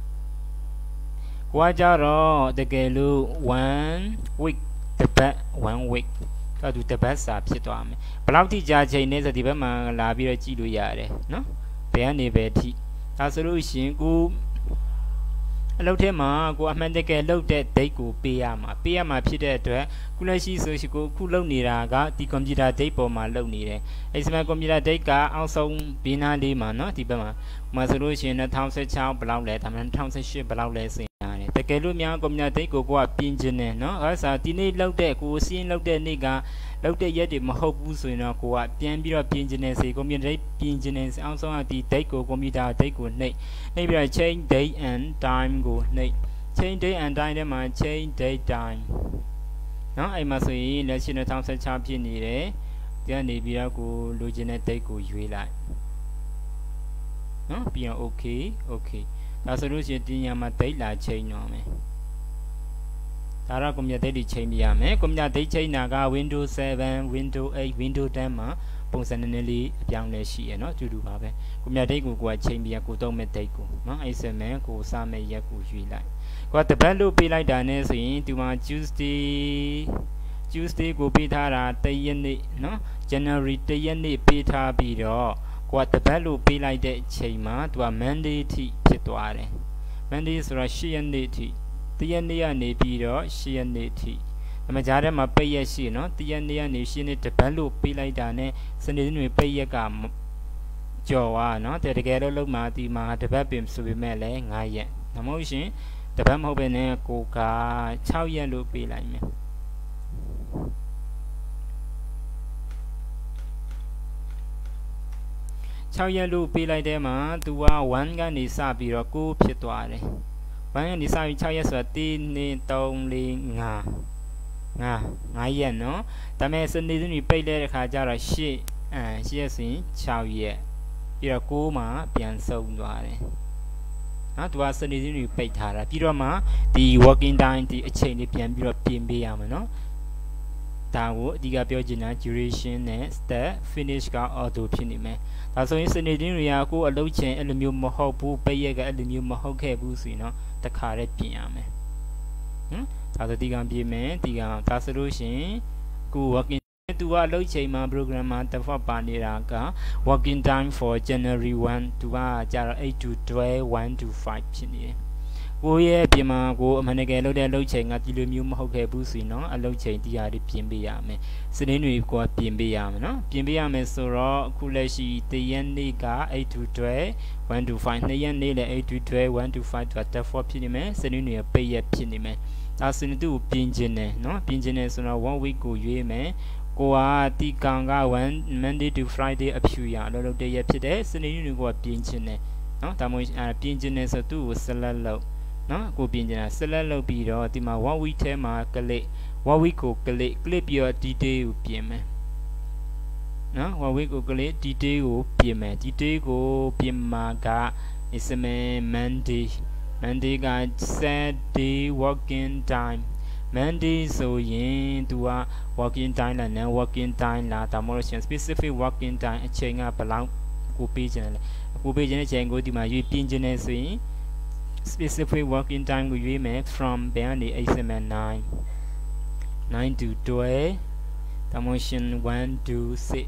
ကိုကကြတော့တကယ်လို့one week တစ်ပတ်one week တော့သူတစ်ပတ်စာဖြစ်သွားမယ်ဘယ်လောက်ထိကြာချိန်လဲဆိုဒီဘက်မှာလာပြီးတော့ကြည့်လို့ရတယ်เนาะဘယ်ကနေပဲထိဒါဆိုလို့ရှိရင်ကိုအလုပ်ထဲမှာကိုအမှန်တကယ်လုပ်တဲ့ date ကိုပေးရမှာပေးရမှာဖြစ်တဲ့အတွက်ခုလက်ရှိဆိုရှင်ကိုခုလုပ်နေတာကဒီ computer date ပေါ်မှာလုပ်နေတယ်အဲ့ဒီမှာ computer date ကအောက်ဆုံးဘေးနားလေးမှာเนาะဒီဘက်မှာမှာဆိုလို့ရှိရင်two thousand sixteenဘယ်လောက်လဲဒါမှမဟုတ်two thousand eighteenဘယ်လောက်လဲဆိုရင်တကယ်လို့များ computer date ကိုကိုကပြင်ခြင်းနဲ့เนาะအဲဒါဒီနေ့လုပ်တဲ့ကိုစီးရင်လုပ်တဲ့နေ့ကလုပ်တဲ့ရက်တွေမဟုတ်ဘူးဆိုရင်တော့ကိုကပြန်ပြီးတော့ပြင်ခြင်းနဲ့စေ computer date ပြင်ခြင်းနဲ့အောက်ဆုံးကဒီ date ကို computer date ကိုနှိပ်နှိပ်ပြီးတော့ change date and time ကိုနှိပ် change date and time ထဲမှာ change date time เนาะအဲ့မှာဆိုရင်လက်ရှိtwo thousand sixteenဖြစ်နေတယ်ဒီကနေပြီးတော့ကိုလိုချင်တဲ့ date ကိုရွေးလိုက်เนาะပြီးတော့ okay okay ဒါဆိုလို့ရှိရင်ဒီညမှာ date လာ change တော့မယ်ဒါတော့ computer date တွေ change ပြရမယ် computer date change တာက Windows seven Windows eight Windows ten မှာပုံစံနည်းနည်းလေးအပြောင်းလဲရှိရเนาะအတူတူပါပဲ computer date ကိုကိုက change ပြရကိုသုံးမဲ့ date ကိုเนาะအဲ့စမယ်ကိုစမဲ့ရက်ကိုရွေးလိုက်ကိုကတပတ်လို့ပေးလိုက်တာနဲ့ဆိုရင်ဒီမှာ Tuesday Tuesday ကိုပေးထားတာတစ်ရက်နေ့เนาะ January တစ်ရက်နေ့ပေးထားပြီးတော့ကိုကတပတ်လို့ပေးလိုက်တဲ့အချိန်မှာသူက Monday ထိဖြစ်သွားတယ် Monday ဆိုတော့eightရက်နေ့ထိတရက်နေ့ကနေပြီးတော့eightရက်နေ့ထိအမကြားထဲမှာပိတ်ရက်ရှိเนาะတရက်နေ့ကနေeightရက်နေ့တပတ်လို့ပေးလိုက်တာနဲ့စနေနေ့တွေပိတ်ရက်ကကြော်သွားเนาะတကယ်လို့လုံးမှာဒီမှာတပတ်ပင်ဆိုပေမဲ့လည်းnineရက်မဟုတ်ရှင်တပတ်မဟုတ်ပဲနဲ့ကိုကsixရက်လို့ပေးလိုက်မယ်sixရက်လို့ပေးလိုက်တဲ့မှာသူကoneကနေစပြီးတော့nineဖြစ်သွားတယ်oneကနေစပြီးsixရက်ဆိုတာone two three four nine nineရက်เนาะဒါပေမဲ့စနေနေ့ပိတ်တဲ့အခါကျတော့eightအဲeightရက်ဆိုရင်sixရက်ပြီးတော့nineမှာပြန်ဆုံးသွားတယ်နော်သူကစနေနေ့တွေပိတ်ထားတာပြီးတော့မှဒီ working time ဒီအချိန်လေးပြန်ပြီးတော့ပြင်ပေးရမယ်နော်ဒါကိုအဓိကပြောချင်တာ duration နဲ့ step finish က auto ဖြစ်နေမယ်ဒါဆိုရင်စနေနေ့တွေကကိုအလုပ်ချိန်အဲ့လိုမျိုးမဟုတ်ဘူးပိတ်ရက်ကအဲ့လိုမျိုးမဟုတ်ခဲ့ဘူးဆိုရင်တော့တခါတည်းပြင်ရမယ်ဟမ်ဒါဆိုဒီကံပြင်မယ်ဒီကံဒါဆိုလို့ရှိရင်ကို working သူကအလုပ်ချိန်မှာ program မှာ default ပါနေတာက working time for January one သူကကြတော့eight to twelve one to five ဖြစ်နေတယ်ကိုရဲ့ပြင်မှာကိုအမှန်တကယ်လုပ်တဲ့အလုပ်ချိန်ကဒီလိုမျိုးမဟုတ်ခဲ့ဘူးဆိုရင်တော့အလုပ်ချိန်တရားတွေပြင်ပေးရမယ်စနေတွေကိုပြင်ပေးရမယ်နော်ပြင်ပေးရမယ်ဆိုတော့အခုလက်ရှိတရက်နေ့ကeight to twelve one to five နှစ်ရက်နေ့လည်းeight to twelve one to five သူက default ဖြစ်နေမယ်စနေတွေပိတ်ရက်ဖြစ်နေမယ်ဒါဆိုရင်သူ့ကိုပြင်ခြင်းနဲ့နော်ပြင်ခြင်းနဲ့ဆိုတော့one week ကိုရွေးမယ်ကိုကတီကောင်ကone Monday to Friday အဖြူရအလုပ်လုပ်တဲ့ရက်ဖြစ်တယ်စနေနေ့ကိုကပြင်ခြင်းနဲ့နော်ဒါမှမဟုတ်ပြင်ခြင်းနဲ့ဆိုသူ့ကို select လုပ်နော်ကိုပြင်ခြင်းတာ select လုပ်ပြီးတော့ဒီမှာone week ထဲမှာ click one week ကို click click ပြီးတော့ detail ကိုပြင်မယ်နော်one week ကို click detail ကိုပြင်မယ် detail ကိုပြင်မှာက is Monday Monday က set day working time Monday ဆိုရင်သူက working time လား non working time လားဒါမှမဟုတ် specific working time အချိန်ကဘယ်လောက်ကိုပေးခြင်းလဲကိုပေးခြင်းတဲ့အချိန်ကိုဒီမှာရွေးပြင်ခြင်းနေဆိုရင် specific working time ကိုရွေးမယ် from ဘယ်ကနေeight nine nine to twelve ဒါမှမဟုတ်one to six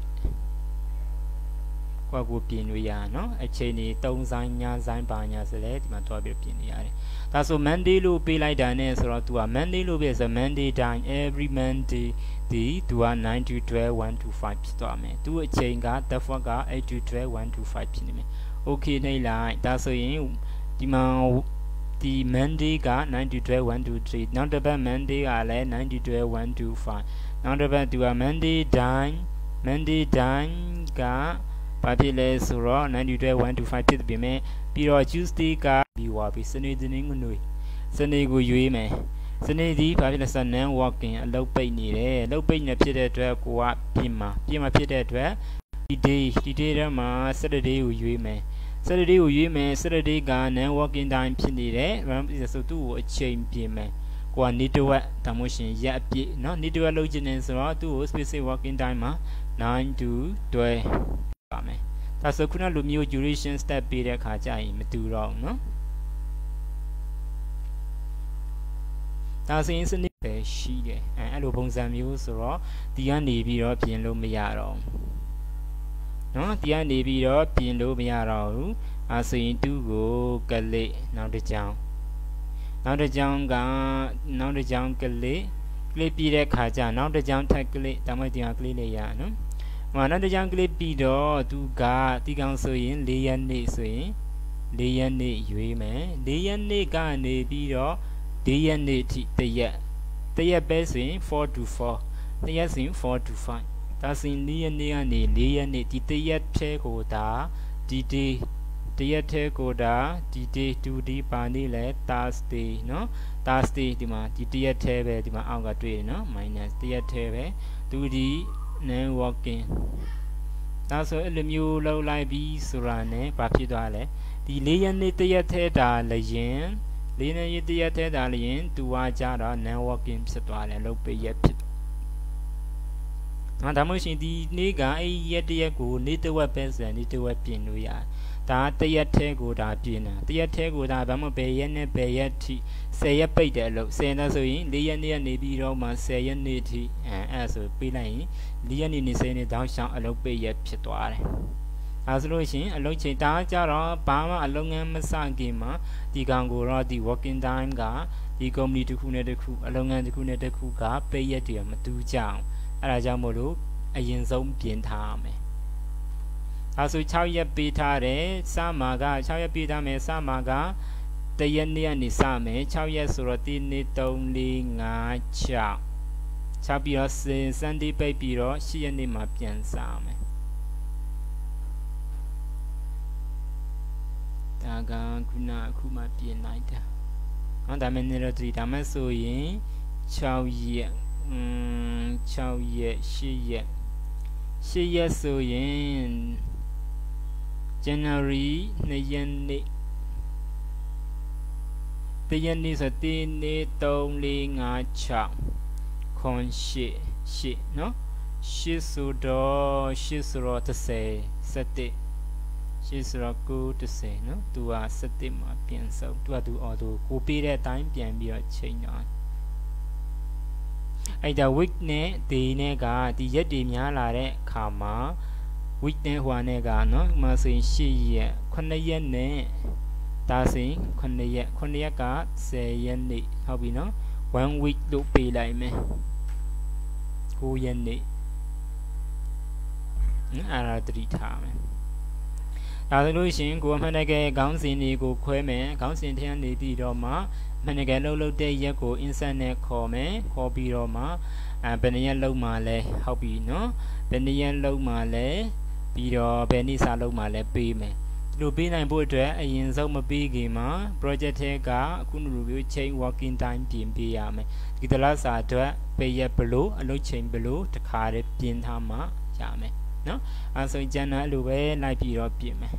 ကိုကိုပြင်လို့ရနော်အချိန်ကြီးသုံးဆိုင်ညဆိုင်ပါညာဆိုလဲဒီမှာတွားပြီးပြင်နေရတယ်ဒါဆို Monday လို့ပေးလိုက်တာနဲ့ဆိုတော့ तू က Monday လို့ပေးဆို Monday time every Monday ဒီ तू ကnine to twelve one to five ဖြစ်သွားမယ်သူ့အချိန်က default ကeight to twelve one to five ဖြစ်နေမယ် okay နှိပ်လိုက်ဒါဆိုရင်ဒီမှာဒီ Monday ကnine to twelve one to three နောက်တစ်ပတ် Monday ကလည်းnine to twelve one to five နောက်တစ်ပတ်သူက Monday တိုင်း Monday တိုင်းကဘာဖြစ်လဲဆိုတော့nine to twelve one to five ဖြစ်ပြီမဲ့ပြီးတော့ Tuesday ကပြီးသွားပြီစနေတနင်္ဂနွေစနေကိုရွေးမယ်စနေဒီဘာဖြစ်လဲဆိုတော့ non working အလုပ်ပိတ်နေတယ်အလုပ်ပိတ်နေဖြစ်တဲ့အတွက်ကိုကပြင်မှာပြင်မှာဖြစ်တဲ့အတွက်ဒီ day ဒီ day ထဲမှာ Saturday ကိုရွေးမယ် Saturday ကိုရွေးမယ် Saturday က non working time ဖြစ်နေတယ်ဘာဖြစ်လဲဆိုသူ့ကိုအချိန်ပြင်မယ်ကိုက need to work ဒါမှမဟုတ်ရက်အပြည့်เนาะ need to work လုပ်ချင်တယ်ဆိုတော့သူ့ကို specific working time မှာnine to twelve ပါမယ်ဒါဆိုခုနလိုမျိုး duration step ပေးတဲ့အခါကျရင်မတူတော့ဘူးเนาะဒါဆိုရင်စနစ်ပဲရှိတယ်အဲအဲ့လိုပုံစံမျိုးဆိုတော့ဒီကနေပြီးတော့ပြင်လို့မရတော့ဘူးเนาะဒီကနေပြီးတော့ပြင်လို့မရတော့ဘူးအဲဆိုရင်သူ့ကိုကလစ်နောက်တစ်ကြောင်းနောက်တစ်ကြောင်းကနောက်တစ်ကြောင်းကလစ်ကလစ်ပြီးတဲ့ခါကျနောက်တစ်ကြောင်းထပ်ကလစ်ဒါမှမဟုတ်ဒီဟာကလစ်လေးရနော်ဟောနောက်တစ်ကြောင်းကလစ်ပြီးတော့သူကဒီကောင်ဆိုရင်၄ရက်နေ့ဆိုရင်၄ရက်နေ့ရွေးမယ်၄ရက်နေ့ကနေပြီးတော့၄ရက်နေ့ထိတရက်တရက်ပဲဆိုရင်four to fourတရက်ဆိုရင်four to fiveဒါဆိုရင်၄ရက်နေ့ကနေ၄ရက်နေ့ဒီတရက်ထဲကိုဒါဒီ day တရက်ထဲကိုဒါဒီ day to day ပါနေလဲ Thursday เนาะ Thursday ဒီမှာဒီတရက်ထဲပဲဒီမှာအောက်ကတွေ့တယ်เนาะ minus တရက်ထဲပဲသူဒီ non working ဒါဆိုအဲ့လိုမျိုးလောက်လိုက်ပြီးဆိုတာနဲ့ဘာဖြစ်သွားလဲဒီ၄ရက်နေ့တရက်ထဲဒါလည်းရင်၄ရက်တရက်ထဲဒါလည်းရင်သူကကြတော့ non working ဖြစ်သွားတယ်လုပ်ပေးရက်ဖြစ်ဒါမှမဟုတ်ဒီနေ့ကအဲ့ရက်တရက်ကိုနေ့တစ်ဝက်ပဲဆိုရင်နေ့တစ်ဝက်ပြင်လို့ရတယ်ဒါတရက်ထဲကိုဒါပြင်တာတရက်ထဲကိုဒါဘာမှဘယ်ရက်နဲ့ဘယ်ရက်ထိtenရက်ပိတ်တယ်လို့tenနဲ့ဆိုရင်၄ရက်နေ့ကနေပြီးတော့မှtenရက်နေ့ထိအဲအဲ့ဆိုပေးလိုက်ရင်၄ရက်နေ့နေtenနေ့တောင်းရှောင်းအလုပ်ပိတ်ရက်ဖြစ်သွားတယ်ဒါဆိုလို့ရှိရင်အလုပ်ချိန်ဒါကြတော့ဘာမှအလုပ်ငန်းမစခင်မှာဒီကောင်ကိုတော့ဒီ working time ကဒီ company တစ်ခုနဲ့တစ်ခုအလုပ်ငန်းတစ်ခုနဲ့တစ်ခုကပိတ်ရက်တွေမတူကြအောင်အဲ့ဒါကြောင့်မို့လို့အရင်ဆုံးပြင်ထားရမယ်ဒါဆို၆ရက်ပေးထားတယ်စမှာက၆ရက်ပေးထားမယ်စမှာကတရက်နေ့ကနေစမယ်၆ရက်ဆိုတော့တစ်နေ့သုံးလေးငါး၆၆ပြီးတော့စန်ဒေးပိတ်ပြီးတော့၈ရက်နေ့မှာပြန်စမယ်ဒါကခုနအခုမှပြင်လိုက်တာဟောဒါမှနေတော့ဒီဒါမှဆိုရင်၆ရက်อืม၆ရက်၈ရက်၈ရက်ဆိုရင် January twoရက်နေ့တရက်နေ့ဆိုတစ်နေ့သုံးလေးငါး၆ခွန်၈၈เนาะ၈ဆိုတော့၈ဆိုတော့ten sevenရှင်းဆိုတော့ကိုtenเนาะသူကsevenမှာပြန်စုံသူကသူအော်သူကိုပေးတဲ့အတိုင်းပြန်ပြီးတော့ချိန်တော့အဲ့ဒါ week နဲ့ day နဲ့ကဒီရက်တွေများလာတဲ့အခါမှာ week နဲ့ဟိုနဲ့ကเนาะဥပမာဆိုရင်eightရက်nineရက်နဲ့ဒါဆိုရင်nineရက်nineရက်ကtenရက်နေ့ဟုတ်ပြီเนาะone week လို့ပေးလိုက်မယ်nineရက်နေ့အဲ့ဒါတတိထားမယ်ဒါဆိုလို့ရှိရင်ကိုအမှန်တကယ်ခေါင်းစဉ်တွေကိုခွဲမယ်ခေါင်းစဉ်ထဲကနေပြီးတော့မှအမှန်တကယ်လှုပ်လှုပ်တဲ့ရက်ကို insert နဲ့ခေါ်မယ်ခေါ်ပြီးတော့မှအဲဘယ်နှစ်ရက်လှုပ်မှလဲဟုတ်ပြီနော်ဘယ်နှစ်ရက်လှုပ်မှလဲပြီးတော့ဘယ်နေ့စာလှုပ်မှလဲပေးမယ်ဒီလိုပေးနိုင်ဖို့အတွက်အရင်ဆုံးမပေးခင်မှာ project ထဲကအခုလိုမျိုး chain working time ပြင်ပေးရမယ်ဒီတလားစာအတွက်ပေးရက်ဘလို့အလုပ်ချိန်ဘလို့တခါတည်းပြင်ထားမှရမယ်နော်အဲဆိုကျန်တာအဲ့လိုပဲလိုက်ပြီးတော့ပြင်မယ်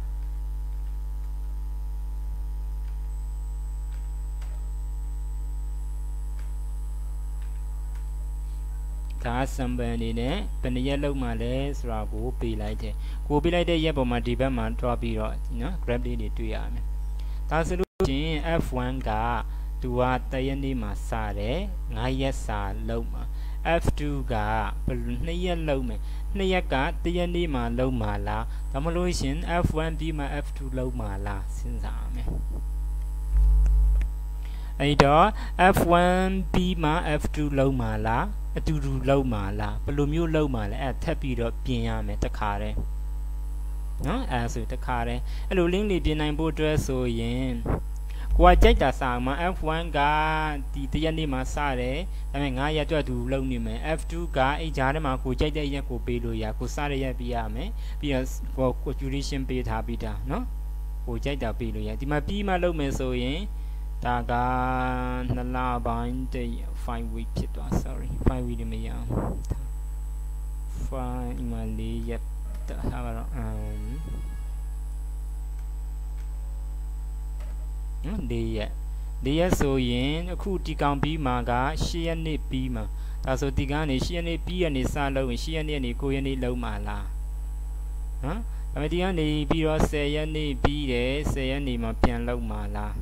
ဒါစံပန်အနေနဲ့ဘယ်နှရက်လောက်မှလဲဆိုတာကိုပေးလိုက်တယ်ကိုပေးလိုက်တဲ့ရက်ပေါ်မှာဒီဘက်မှာတွားပြီးတော့နော် graph လေးတွေတွေ့ရမယ်ဒါဆိုလို့ချင်း F one ကသူကတရက်နေ့မှာစတယ်nineရက်စာလောက်မှာF two ကဘယ်လိုtwoရက်လောက်မယ်twoရက်ကတရက်နေ့မှာလောက်မှာလားဒါမှမဟုတ်ရှင် F one ပြီးမှ F two လောက်မှာလားစဉ်းစားရမယ်အဲ့တော့ F one ပြီးမှ F two လောက်မှာလားအတူတူလောက်မှာလားဘယ်လိုမျိုးလောက်မှာလဲအဲ့ထပ်ပြီးတော့ပြင်ရမယ်တခါတည်းနော်အဲ့ဆိုတခါတည်းအဲ့လို link တွေပြင်နိုင်ဖို့အတွက်ဆိုရင်ကိုကကြိုက်တာစာမှာ F one ကဒီတရက်နေ့မှာစတယ်ဒါပေမဲ့ငါးရက်အတွက်သူလုံနေမယ် F two ကအဲ့ဂျားထဲမှာကိုကြိုက်တဲ့ရက်ကိုပေးလို့ရကိုစတဲ့ရက်ပေးရမယ်ပြီးတော့ကို duration ပေးထားပြီးတာနော်ကိုကြိုက်တာပေးလို့ရဒီမှာပြီးမှလုပ်မယ်ဆိုရင်ဒါကနှစ်လပိုင်းတည်း five week ဖြစ်သွား sorry five week မရအောင် five မှာလေးရက်ထားပါတော့အမ်နော်လေးရက်လေးရက်ဆိုရင်အခုဒီကောင်ပြီးမှာကeightရက်နေ့ပြီးမှာဒါဆိုဒီကောင်နေeightရက်နေ့ပြီးရနေစလုပ်ရင်eightရက်နေ့ကနေnineရက်နေ့လုံးမှာလားဟမ်ဒါပေမဲ့ဒီကနေပြီးတော့tenရက်နေ့ပြီးတယ်tenရက်နေ့မှာပြန်လုပ်မှာလား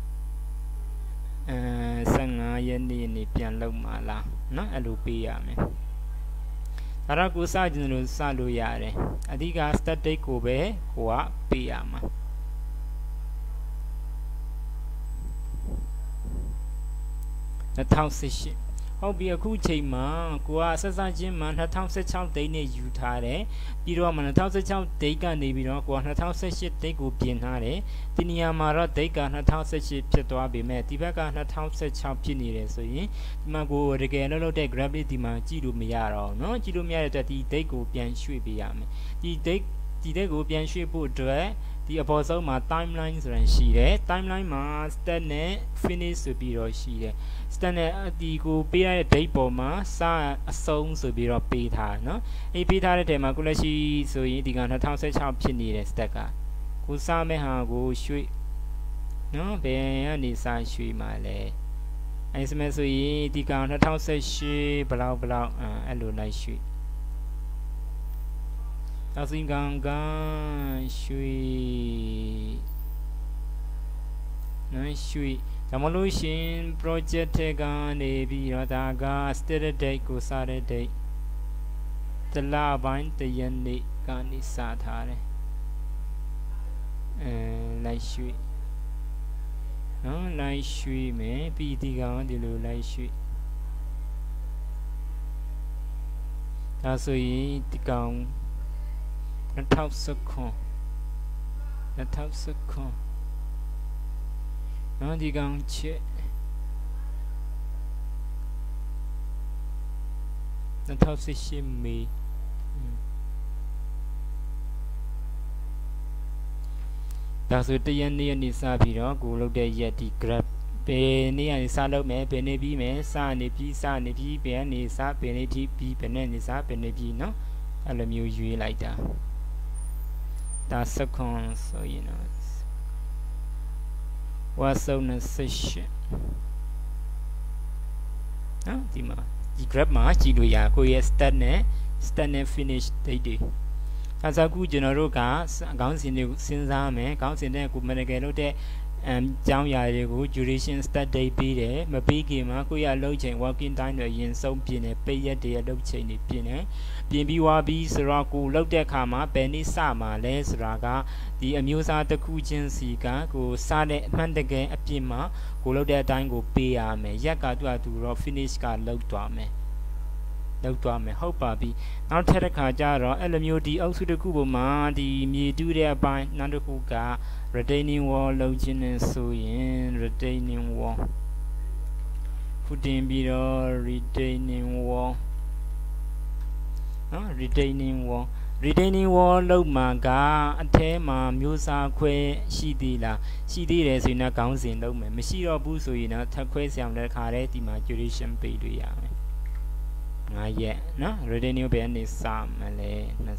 အဲfifteenရက်နေ့နေပြန်လုပ်မှာလားနော်အဲ့လိုပေးရမယ်ဒါတော့ကိုစကြည့်လို့စလို့ရတယ်အဓိက start date ကိုပဲကိုကပေးရမှာtwo thousand eighteenဟုတ်ပြီအခုချိန်မှာကိုကဆက်စချင်းမှာtwo thousand sixteenဒိတ်နဲ့ယူထားတယ်ပြီးတော့မှtwo thousand sixteenဒိတ်ကနေပြီးတော့ကိုကtwo thousand eighteenဒိတ်ကိုပြင်ထားတယ်ဒီနေရာမှာတော့ဒိတ်ကtwo thousand eighteenဖြစ်သွားပြီမဲ့ဒီဘက်ကtwo thousand sixteenဖြစ်နေတယ်ဆိုရင်ဒီမှာကိုတကယ်လို့လုပ်တဲ့ graph လေးဒီမှာကြည့်လို့မရတော့เนาะကြည့်လို့မရတဲ့အတွက်ဒီဒိတ်ကိုပြန်ရွှေ့ပေးရမယ်ဒီဒိတ်ဒီဒိတ်ကိုပြန်ရွှေ့ဖို့အတွက်ဒီအပေါ်ဆုံးမှာ timeline ဆိုတာရှိတယ် timeline မှာ start နဲ့ finish ဆိုပြီးတော့ရှိတယ် start နဲ့ဒီကိုပေးရတဲ့ date ပေါ်မှာစအဆုံးဆိုပြီးတော့ပေးထားเนาะအေးပေးထားတဲ့ထဲမှာကိုလက်ရှိဆိုရင်ဒီကtwo thousand sixteenဖြစ်နေတဲ့ start ကကိုစမဲ့ဟာကိုရွှေ့เนาะဘယ်ကနေစရွှေ့မှာလဲအဲစမဲ့ဆိုရင်ဒီကtwo thousand sixteenဘလောက်ဘလောက်အဲ့လိုလိုက်ရွှေ့အစင်ကန်ကန်ရွှေနော်ရွှေဒါမလို့ရှင် project ထဲကနေပြီးတော့ဒါက start date ကိုစတဲ့ date တလပိုင်းတရက်နေ့ကနေစထားတယ်အဲလိုက်ရွှေနော်လိုက်ရွှေမယ်ပြီးဒီကောင်ဒီလိုလိုက်ရွှေဒါဆိုရင်ဒီကောင်two thousand two thousandနော်ဒီကောင်ချက်two thousand eighteenမေဒါဆိုတရက်နေ့နေ့စပြီးတော့ကိုလုပ်တဲ့ရက်ဒီ graph ဘယ်နေ့ကနေစလုပ်မယ်ဘယ်နေ့ပြီးမယ်စနေပြီးစနေပြီးဘယ်နေ့စဘယ်နေ့ထိပြီးဘယ်နေ့နေ့စဘယ်နေ့ပြီးနော်အဲ့လိုမျိုးရွေးလိုက်တာဒါsecond so you know was so necessary နော်ဒီမှာဒီ graph မှာကြည့်လို့ရကိုရဲ့ start နဲ့ start နဲ့ finish date တွေအဲဆိုအခုကျွန်တော်တို့ကခေါင်းစဉ်တွေကိုစဉ်းစားမယ်ခေါင်းစဉ်တဲ့ကိုမနကယ်လို့တဲ့အမ်ကြောင်းရာတွေကို duration start date ပြီးတယ်မပြီးခင်မှာကိုရလှုပ်ချိန် working time တွေအရင်ဆုံးပြင်တယ်ပိတ်ရက်တွေလှုပ်ချိန်တွေပြင်တယ်ပြင်ပြီးွားပြီးဆိုတော့ကိုလှုပ်တဲ့အခါမှာဘယ်နည်းစမှာလဲဆိုတာကဒီအမျိုးအစားတစ်ခုချင်းစီကကိုစတဲ့အမှန်တကယ်အပြင်မှာကိုလှုပ်တဲ့အတိုင်းကိုပေးရမယ်ရက်ကသူ့အတူတော့ finish ကလှုပ်သွားမယ်လောက်သွားမယ်ဟုတ်ပါပြီနောက်ထပ်တစ်ခါကျတော့အဲ့လိုမျိုးဒီအုပ်စုတစ်ခုပေါ်မှာဒီမြေတူးတဲ့အပိုင်းနောက်တစ်ခုက retaining wall လုပ်ခြင်းနဲ့ဆိုရင် retaining wall ဖူတင်ပြီးတော့ retaining wall နော် retaining wall retaining wall လောက်မှာကအထဲမှာမျိုးစားခွဲရှိသေးလားရှိသေးတယ်ဆိုရင်ခေါင်းစဉ်လုပ်မယ်မရှိတော့ဘူးဆိုရင်တော့ထပ်ခွဲဆအောင်တဲ့ခါတည်းဒီမှာ duration ပေးလို့ရမယ်nineရက်နော် retaining ဘယ်အနေစမလဲ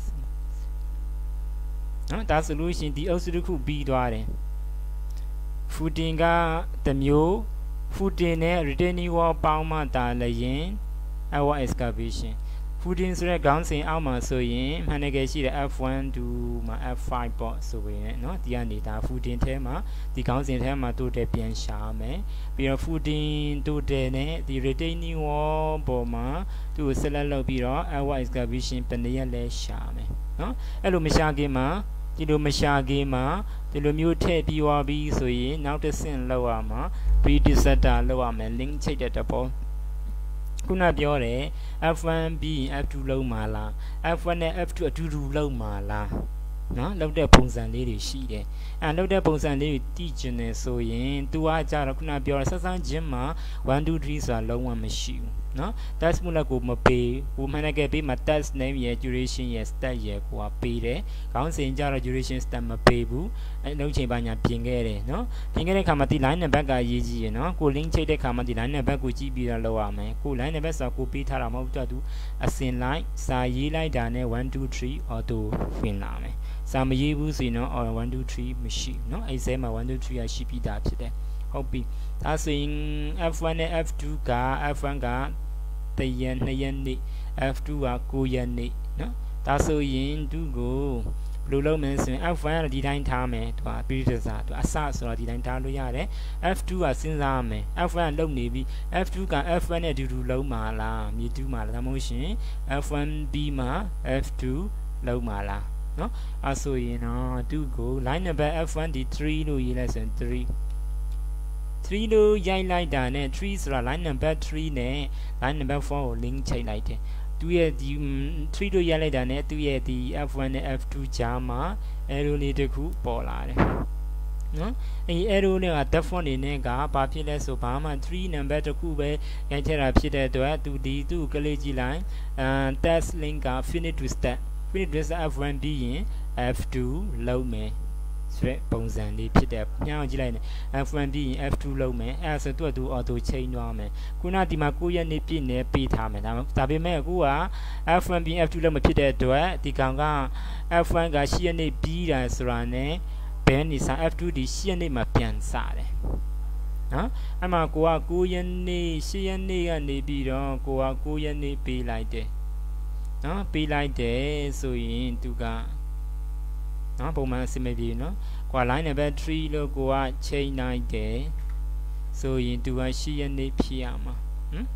နော်ဒါဆိုလို့ရှိရင်ဒီအုပ်စုတစ်ခုပြီးသွားတယ် footing ကတစ်မျိုး footing နဲ့ retaining wall ပေါင်းမှဒါလည်းရင် our excavation footing ဆိုတဲ့ခေါင်းစဉ်အောက်မှာဆိုရင်မှန်တကယ်ရှိတဲ့ F one two မှာ F five ပေါ့ဆိုပေမဲ့เนาะဒီကနေဒါ footing ထဲမှာဒီခေါင်းစဉ်ထဲမှာ total ပြန်ရှာမယ်ပြီးတော့ footing total နဲ့ဒီ retaining wall ပေါ်မှာသူ့ကို select လုပ်ပြီးတော့ our excavation ဘယ်နှစ်ရက်လဲရှာမယ်เนาะအဲ့လိုမရှာခင်မှာဒီလိုမရှာခင်မှာဒီလိုမျိုးထည့်ပြီးွားပြီးဆိုရင်နောက်တစ်ဆင့်လောက်ရမှာ pre-desetter လောက်ရမယ် link ချိတ်တဲ့တပေါ်ခုနပြောတယ် F one ပြီး F two လုံးမှာလား F one နဲ့ F two အတူတူလုံးမှာလားနော်လောက်တဲ့ပုံစံလေးတွေရှိတယ်အဲလောက်တဲ့ပုံစံလေးတွေတည်ကျင်နေဆိုရင်သူကကြတော့ခုနပြောဆက်ဆန်းချင်းမှာone two threeဆိုတာလုံးဝမရှိဘူးနော် test မှုလည်းကိုမပေးကိုမှန်တယ်ကပေးမှာ test name ရဲ့ duration ရဲ့ stat ရဲ့ကိုကပေးတယ်ခေါင်းစဉ်ကြတော့ duration stat မပေးဘူးအဲလုံးချိန်ပါညာပြင်ခဲ့တယ်နော်ပြင်ခဲ့တဲ့ခါမှာဒီ line number ကရေးကြည့်ရနော်ကို link ချိတ်တဲ့ခါမှာဒီ line number ကိုကြည့်ပြီးတော့လောက်ရမယ်ကို line number ဆိုကိုပေးထားတာမဟုတ်တော့သူအစင်လိုက်စာရေးလိုက်တာနဲ့one two three အော်တိုဝင်လာမယ်စာမရေးဘူးဆိုရင်တော့ one two three မရှိเนาะအဲ့ဆဲမှာone two three ရရှိပြီးသားဖြစ်တယ်ဟုတ်ပြီဒါဆိုရင် F one နဲ့ F two က F one ကတရက်နှစ်ရက်နေ့ F two ကကိုးရက်နေ့เนาะဒါဆိုရင်သူကိုဘယ်လိုလုပ်မလဲဆိုရင် F one ကဒီတိုင်းထားမယ်သူက period စာသူအစဆိုတော့ဒီတိုင်းထားလို့ရတယ် F two ကစဉ်းစားရမယ် F one ကလုံနေပြီ F two က F one နဲ့အတူတူလုံးမှာလားမြေတူးမှာလားဒါမှမဟုတ်ရှင် F one B မှာ F two လုံးမှာလားနော်အဲဆိုရင်တော့သူကို line number F one ဒီthreeလို့ရေးလိုက်ဆိုရင်three threeလို့ရိုက်လိုက်တာနဲ့threeဆိုတာ line number threeနဲ့ line number fourကို link ချိတ်လိုက်တယ်သူရဲ့ဒီthreeလို့ရိုက်လိုက်တာနဲ့သူရဲ့ဒီ F one နဲ့ F two ကြားမှာ arrow လေးတစ်ခုပေါ်လာတယ်နော်အဲ arrow နဲ့က default နေနဲ့ကဘာဖြစ်လဲဆိုဘာမှ three number တစ်ခုပဲရိုက်ထည့်တာဖြစ်တဲ့အတွက်သူဒီသူ့ကလေးကြည့်လိုက်အဲ test link က finish to start finish to start F one ပြီးရင် F two လုံးမယ်ဆိုတဲ့ပုံစံလေးဖြစ်တဲ့ညောင်းကြည့်လိုက်နေ F one ပြီးရင် F two လုံးမယ်အဲဆိုတော့သူ auto ချိန်သွားမယ်ခုနဒီမှာကိုရက်နေပြည့်နေပေးထားမယ်ဒါဒါပေမဲ့အခုက F one ပြီး F two လုံးမဖြစ်တဲ့အတွက်ဒီကောင်က F one ကရှစ်ရက်နေပြီးတာဆိုတာနဲ့ဘယ်နေစာ F two ဒီရှစ်ရက်နေမှာပြန်စတယ်နော်အဲ့မှာကိုကကိုရက်နေရှစ်ရက်နေကနေပြီးတော့ကိုကကိုရက်နေပေးလိုက်တယ်နော်ပေးလိုက်တယ်ဆိုရင်သူကနော်ပုံမှန်အစစ်မပြေနော်ကွာ line number three လို့ကိုကချိန်လိုက်တယ်ဆိုရင်သူကရှစ်ရက်နေဖြစ်ရမှာဟမ်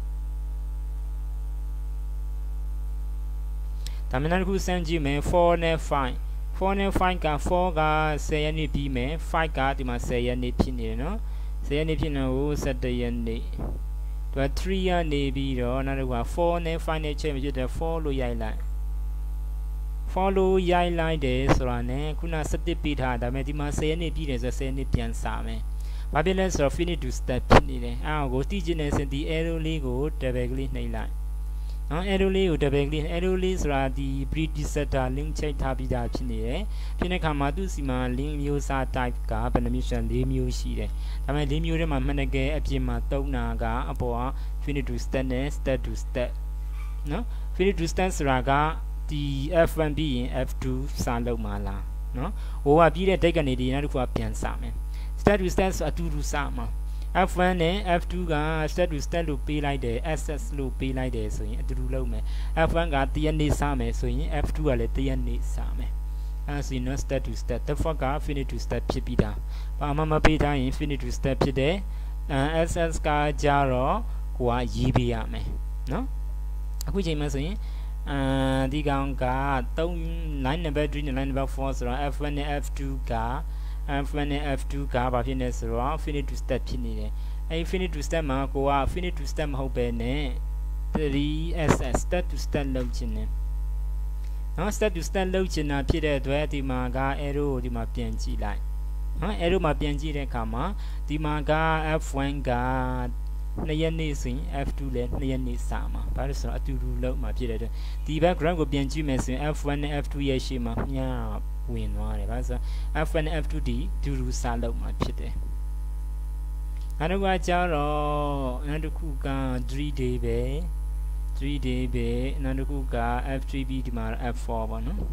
ဒါမှမဟုတ်တစ်ခုစမ်းကြည့်မယ်fourနဲ့five fourနဲ့fiveကfourကtenရက်နေပြီးမယ်fiveကဒီမှာtenရက်နေဖြစ်နေတယ်နော်tenရက်နေဖြစ်နေကိုsevenရက်နေသူကthreeကနေပြီးတော့နောက်တစ်ခုကfourနဲ့fiveနဲ့ချိန်မဖြစ်တဲ့fourလို့ရိုက်လိုက်follow ရိုက်လိုက်တယ်ဆိုတာနဲ့ခုနsevenပေးထားဒါပေမဲ့ဒီမှာtenရက်နေပြီးတယ်ဆိုတော့tenရက်နေပြန်စာမယ်ဘာဖြစ်လဲဆိုတော့ finish to start ဖြစ်နေတယ်အဲ့ဒါကိုတည်ကျင်နေစင်ဒီ arrow လေးကို double click နှိပ်လိုက်နော် arrow လေးကို double click arrow လေးဆိုတာဒီ predecessor link ချိတ်ထားပြီးသားဖြစ်နေတယ်ဖြစ်တဲ့အခါမှာသူ့စီမှာ link မျိုးစား type ကဘယ်နှမျိုးရှိလဲfourမျိုးရှိတယ်ဒါပေမဲ့fourမျိုးထဲမှာမှန်တကယ်အပြင်မှာသုံးတာကအပေါ်က finish to start နဲ့ start to start နော် finish to start ဆိုတာကဒီ F one ပြီးရင် F two စာလုံးမှာလားနော်ဟိုကပြီးတဲ့ date ကနေဒီနောက်တစ်ခုကပြန်စမယ် start to start ဆိုအတူတူစမှာ F one နဲ့ F two က start to start လို့ပေးလိုက်တယ် access လို့ပေးလိုက်တယ်ဆိုရင်အတူတူလုံးမယ် F one ကတရက်နေစမယ်ဆိုရင် F two ကလည်းတရက်နေစမယ်အဲဆိုရင် start to start default က finish to start ဖြစ်ပြီးသားဘာမှမပေးထားရင် finish to start ဖြစ်တယ် access ကကြတော့ကိုကရေးပေးရမယ်နော်အခုချိန်မှာဆိုရင်အာဒီကောင်ကthree line number threeနဲ့ line number fourဆိုတော့ F one နဲ့ F two က F one နဲ့ F two ကဘာဖြစ်နေဆိုတော့ finish to start ဖြစ်နေတယ်အဲဒီ finish to start မှာကိုက finish to start မဟုတ်ပဲနဲ့ three S S start to start လုပ်ချင်တယ်နော် start to start လုပ်ချင်တာဖြစ်တဲ့အတွက်ဒီမှာက arrow ကိုဒီမှာပြန်ကြည့်လိုက်နော် arrow မှာပြန်ကြည့်တဲ့အခါမှာဒီမှာက F one ကနှစ်ရက်နေဆိုရင် F two လည်းနှစ်ရက်နေစာမှာဘာလို့ဆိုတော့အတူတူလုံးမှာဖြစ်တဲ့အတွက်ဒီ background ကိုပြန်ကြည့်မယ်ဆိုရင် F one နဲ့ F two ရဲ့ရှေ့မှာမျှဝင်သွားတယ်ဘာလို့ဆိုတော့ F one နဲ့ F two ဒီဒူဒူစာလုံးမှာဖြစ်တယ်နောက်တစ်ခုကကြတော့နောက်တစ်ခုကthree day ပဲthree day ပဲနောက်တစ်ခုက F three ပြီးဒီမှာ F four ပေါ့နော်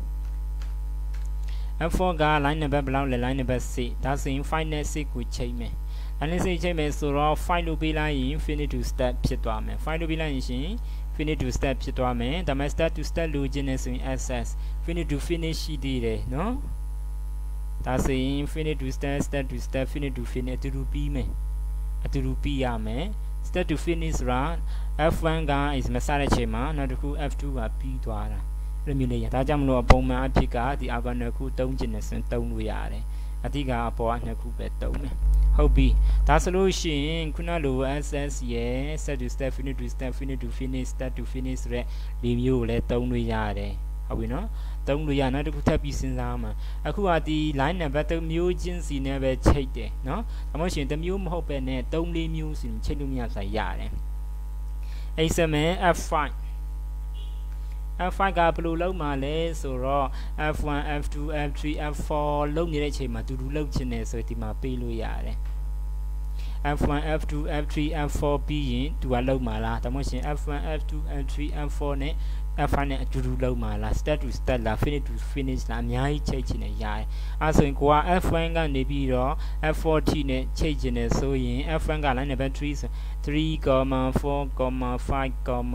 F four က line number ဘယ်လောက်လဲ line number six ဒါဆိုရင်fiveနဲ့sixကိုချိန်မယ်အဲ့ဒီစိတ်ချိန်မယ်ဆိုတော့ five လို့ပေးလိုက်ရင် finish to start ဖြစ်သွားမယ် five လို့ပေးလိုက်ရင်ရှင် finish to start ဖြစ်သွားမယ်ဒါပေမဲ့ start to start လို့ခြင်းနဲ့ဆိုရင် access finish to finish ရှိသေးတယ်နော်ဒါဆိုရင် finish to start start to start finish to finish အတူတူပြီးမယ်အတူတူပြီးရမယ် start to finish ဆိုတာ F one က is မစတဲ့ချိန်မှာနောက်တစ်ခု F two ကပြီးသွားတာအဲ့လိုမျိုးလေးရဒါကြောင့်မလို့အပုံမှန်အဖြစ်ကဒီ argon နှစ်ခုသုံးခြင်းနဲ့ဆိုရင်သုံးလို့ရတယ်အတိကအပေါ်ကနှစ်ခုပဲသုံးမယ်ဟုတ်ပြီဒါဆိုလို့ရှိရင်ခုနလို S S ရဲ့ set to step finish to step finish to finish start to finish ဆိုတဲ့ဒီမျိုးကိုလည်းသုံးလို့ရတယ်ဟုတ်ပြီနော်တုံးလို့ရနောက်တစ်ခုထပ်ပြီးစဉ်းစားမှာအခုကဒီ line number တစ်မျိုးချင်းစီနဲ့ပဲချိတ်တယ်နော်ဒါမှမဟုတ်ရှင်တစ်မျိုးမဟုတ်ပဲနဲ့သုံးလေးမျိုးစီချိတ်လို့မရဆိုရတယ် A seven F five F five ကဘယ်လိုလုပ်မှာလဲဆိုတော့ F one F two F three F four လုပ်နေတဲ့အချိန်မှာတူတူလုပ်ချင်တယ်ဆိုဒီမှာပေးလို့ရတယ် F one F two F three F four ပြီးရင်သူကလုပ်မှာလားဒါမှမဟုတ်ရှင် F one F two F three F four နဲ့ F five နဲ့အတူတူလုပ်မှာလား start to start လား finish to finish လားအများကြီးချိန်ချင်တယ်ရတယ်အဲဆိုရင်ကိုက F one ကနေပြီးတော့ F four ထိနဲ့ချိန်ချင်တယ်ဆိုရင် F one က line number threeဆိုthree four five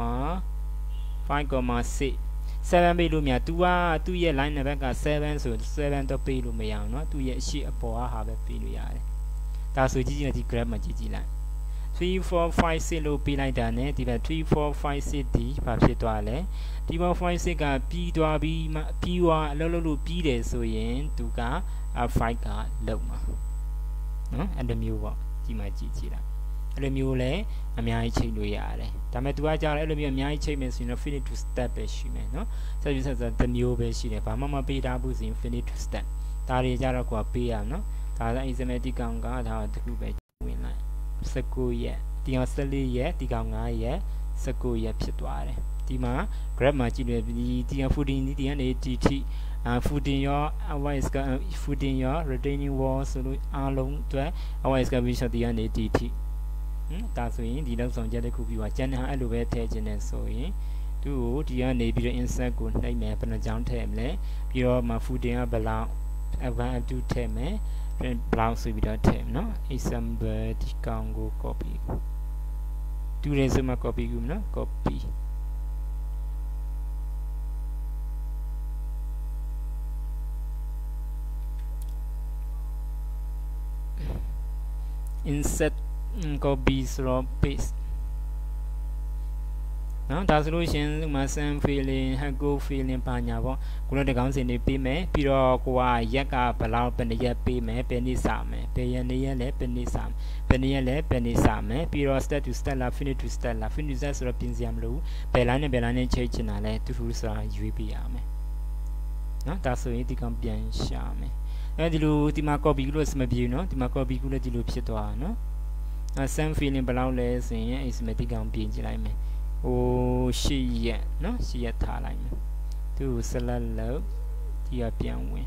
five six seven ပေးလို့မရ तू ကသူ့ရဲ့ line number ကsevenဆိုsevenတော့ပေးလို့မရအောင်เนาะသူ့ရဲ့အရှိအပေါ်ဟာပဲပေးလို့ရတယ်ဒါဆိုကြည့်ကြည့်ဒီ graph မှာကြည့်ကြည့်လိုက်three four five six လို့ပေးလိုက်တာနဲ့ဒီဘက်three four five sixဒီဘာဖြစ်သွားလဲthree four five sixကပြီးသွားပြီးမှပြီးသွားအလုံးလုံးလို့ပြီးတယ်ဆိုရင်သူက F five ကလုံးမှာနော်အဲ့လိုမျိုးပေါ့ဒီမှာကြည့်ကြည့်လိုက်အဲ့လိုမျိုးလဲအများကြီးချိန်လို့ရတယ်ဒါပေမဲ့သူကကြားတယ်အဲ့လိုမျိုးအများကြီးချိန်မယ်ဆိုရင်တော့ finish to step ပဲရှိမယ်နော်ဆက်ပြီးဆက်ဆက်တစ်မျိုးပဲရှိတယ်ဘာမှမပေးထားဘူးဆိုရင် finish to step ဒါတွေကြတော့ကိုကပေးရအောင်နော်ဒါက arithmetic ကောင်ကဒါတခုပဲဝင်လိုက်nineteenရက်ဒီကောင်fourteenရက်ဒီကောင်fiveရက်nineteenရက်ဖြစ်သွားတယ်ဒီမှာ graph မှာကြည့်လို့ဒီဒီကောင်fourteenဒီကနေဒီထိအာfourteenရော otherwise ကfourteenရော retaining wall ဆိုလို့အားလုံးအတွက် otherwise ကပြီးဆိုဒီကနေဒီထိဟမ်ဒါဆိုရင်ဒီလောက်ဆောင်ချက်တစ်ခုပြီးသွားကျန်တဲ့ဟာအဲ့လိုပဲထည့်ခြင်းနဲ့ဆိုရင်သူ့ကိုဒီကနေပြီးတော့ insert ကိုနှိပ်မယ်ဘယ်နှကြောင်းထည့်မလဲပြီးတော့မှာ fourteenကဘယ်လောက် F one F two ထည့်မယ်blouse ဆိုပြီးတော့ထည့်နော် example ဒီကောင်ကို copy တူတယ်ဆိုမှ copy ကူနော် copy insert copy ဆိုတော့ paste နော်ဒါဆိုလို့ရှင်ဒီမှာ same feeling hago feeling ပါညာပေါ့ကိုလည်းတကောင်းစင်နေပေးမယ်ပြီးတော့ကိုကရက်ကဘယ်လောက်ဘယ်နှစ်ရက်ပေးမယ်ဘယ်နေ့စမယ်ဘယ်ရက်နေ့ရက်လဲဘယ်နေ့စမယ်ဘယ်နေ့ရက်လဲဘယ်နေ့စမယ်ပြီးတော့ start to start လား finish to start လား finish to start ဆိုတော့ပြင်စရာမလိုဘူးဘယ် line နဲ့ဘယ် line နဲ့ချိန်ချင်တာလဲတူတူဆိုတာရွေးပေးရမယ်နော်ဒါဆိုရင်ဒီကောင်ပြန်ရှာမယ်အဲဒီလိုဒီမှာ copy လို့စမပြေဘူးနော်ဒီမှာ copy လို့ဒီလိုဖြစ်သွားတာနော်အဲ same feeling ဘယ်လောက်လဲဆိုရင် arithmetic ကောင်ပြင်ကြည့်လိုက်မယ်ဟိုရှစ်ရက်နော်ရှစ်ရက်ထားလိုက်မယ်သူ့ကို select လုပ်ဒီကပြန်ဝင်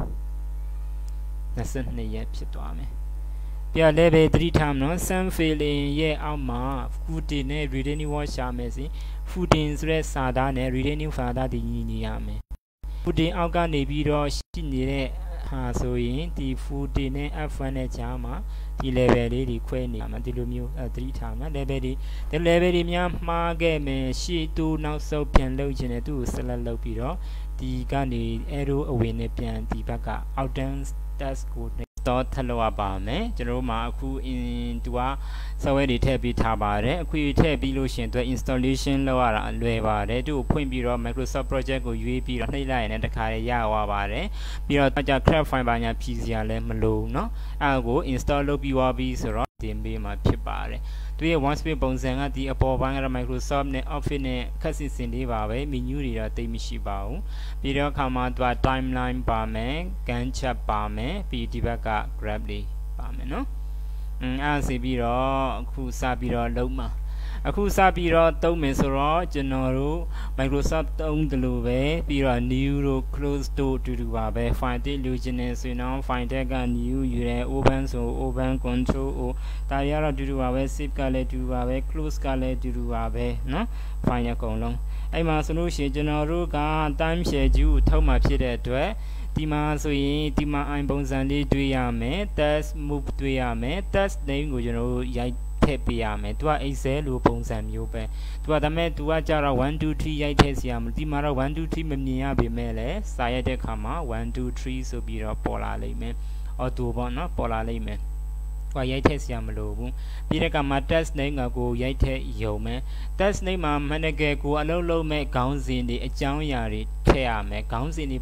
twenty-twoရက်ဖြစ်သွားမယ်ပြ level three ထားမနော် same feeling ရဲ့အောက်မှာ footing နဲ့ retaining wall ရှာမယ်စီ footing ဆိုတဲ့စာသားနဲ့ retaining စာသားဒီညီညီရမယ် footing အောက်ကနေပြီးတော့ရှိနေတဲ့ဟာဆိုရင်ဒီ footing နဲ့ F one နဲ့ကြားမှာဒီ level လေးတွေခွဲနေမှာဒီလိုမျိုးအဲthreeထားမှာ level တွေဒီ level တွေများမှားခဲ့မယ်ရှေ့တူနောက်ဆုတ်ပြန်လုပ်ခြင်းနဲ့သူ့ကို select လုပ်ပြီးတော့ဒီကနေ arrow အဝင်နဲ့ပြန်ဒီဘက်က outdoor task ကိုတော့ထပ်လောက်ပါမယ်ကျွန်တော်တို့မှာအခု in သူက software တွေထည့်ပြီးထားပါတယ်အခုထည့်ပြီးလို့ရှင်သူ installation လုပ်ရတာအလွယ်ပါတယ်သူ့ကိုဖွင့်ပြီးတော့ Microsoft project ကိုရွေးပြီးတော့နှိပ်လိုက်ရင်လည်းတခါလေရသွားပါတယ်ပြီးတော့ကြာ craft file ပါညာဖြည့်စရာလည်းမလိုဘူးเนาะအဲဒါကို install လုပ်ပြီးသွားပြီဆိုတော့တင်ပေးမှာဖြစ်ပါတယ်သူရဲ့ one space ပုံစံကဒီအပေါ်ပိုင်းကတော့ Microsoft နဲ့ Office နဲ့ခက်စစ်စင်လေးပါပဲ menu တွေတော့တိတ်မရှိပါဘူးပြီးတော့အခါမှာသူက timeline ပါမယ် Gantt chart ပါမယ်ပြီးဒီဘက်က graph လေးပါမယ်เนาะอืมအဲ့ဒါစီပြီးတော့အခုစပြီးတော့လုံးမှာအခုစပြီးတော့သုံးမယ်ဆိုတော့ကျွန်တော်တို့ Microsoft သုံးတယ်လို့ပဲပြီးတော့ new တို့ close တို့တူတူပါပဲ file တိလိုချင်နေဆိုရင် file တက်က new ယူရဲ open ဆို open control O ဒါတွေကတော့တူတူပါပဲ save ကလည်းတူတူပါပဲ close ကလည်းတူတူပါပဲเนาะ file အကုန်လုံးအဲ့မှာဆိုလို့ရှိရင်ကျွန်တော်တို့က time schedule ကိုထုတ်မှဖြစ်တဲ့အတွက်ဒီမှာဆိုရင်ဒီမှာ i ပုံစံလေးတွေ့ရမယ် test move တွေ့ရမယ် test name ကိုကျွန်တော်တို့ရိုက်ထည့်ပေးရမယ်သူက excel လိုပုံစံမျိုးပဲသူကဒါပေမဲ့သူကကြတော့one two three ရိုက်ထည့်စီရမယ်ဒီမှာတော့one two three မမြင်ရပေမဲ့လည်းစာရိုက်တဲ့အခါမှာone two three ဆိုပြီးတော့ပေါ်လာလိမ့်မယ် auto ပေါ့နော်ပေါ်လာလိမ့်မယ်ဟိုရိုက်ထည့်စီရမလို့ဘူးပြီးတဲ့အခါမှာ test name ကကိုရိုက်ထည့်ရုံပဲ test name မှာမှန်တကယ်ကိုအလုံးလုံးမဲ့ခေါင်းစဉ်တွေအကြောင်းအရာတွေထည့်ရမယ်ခေါင်းစဉ်တွေအ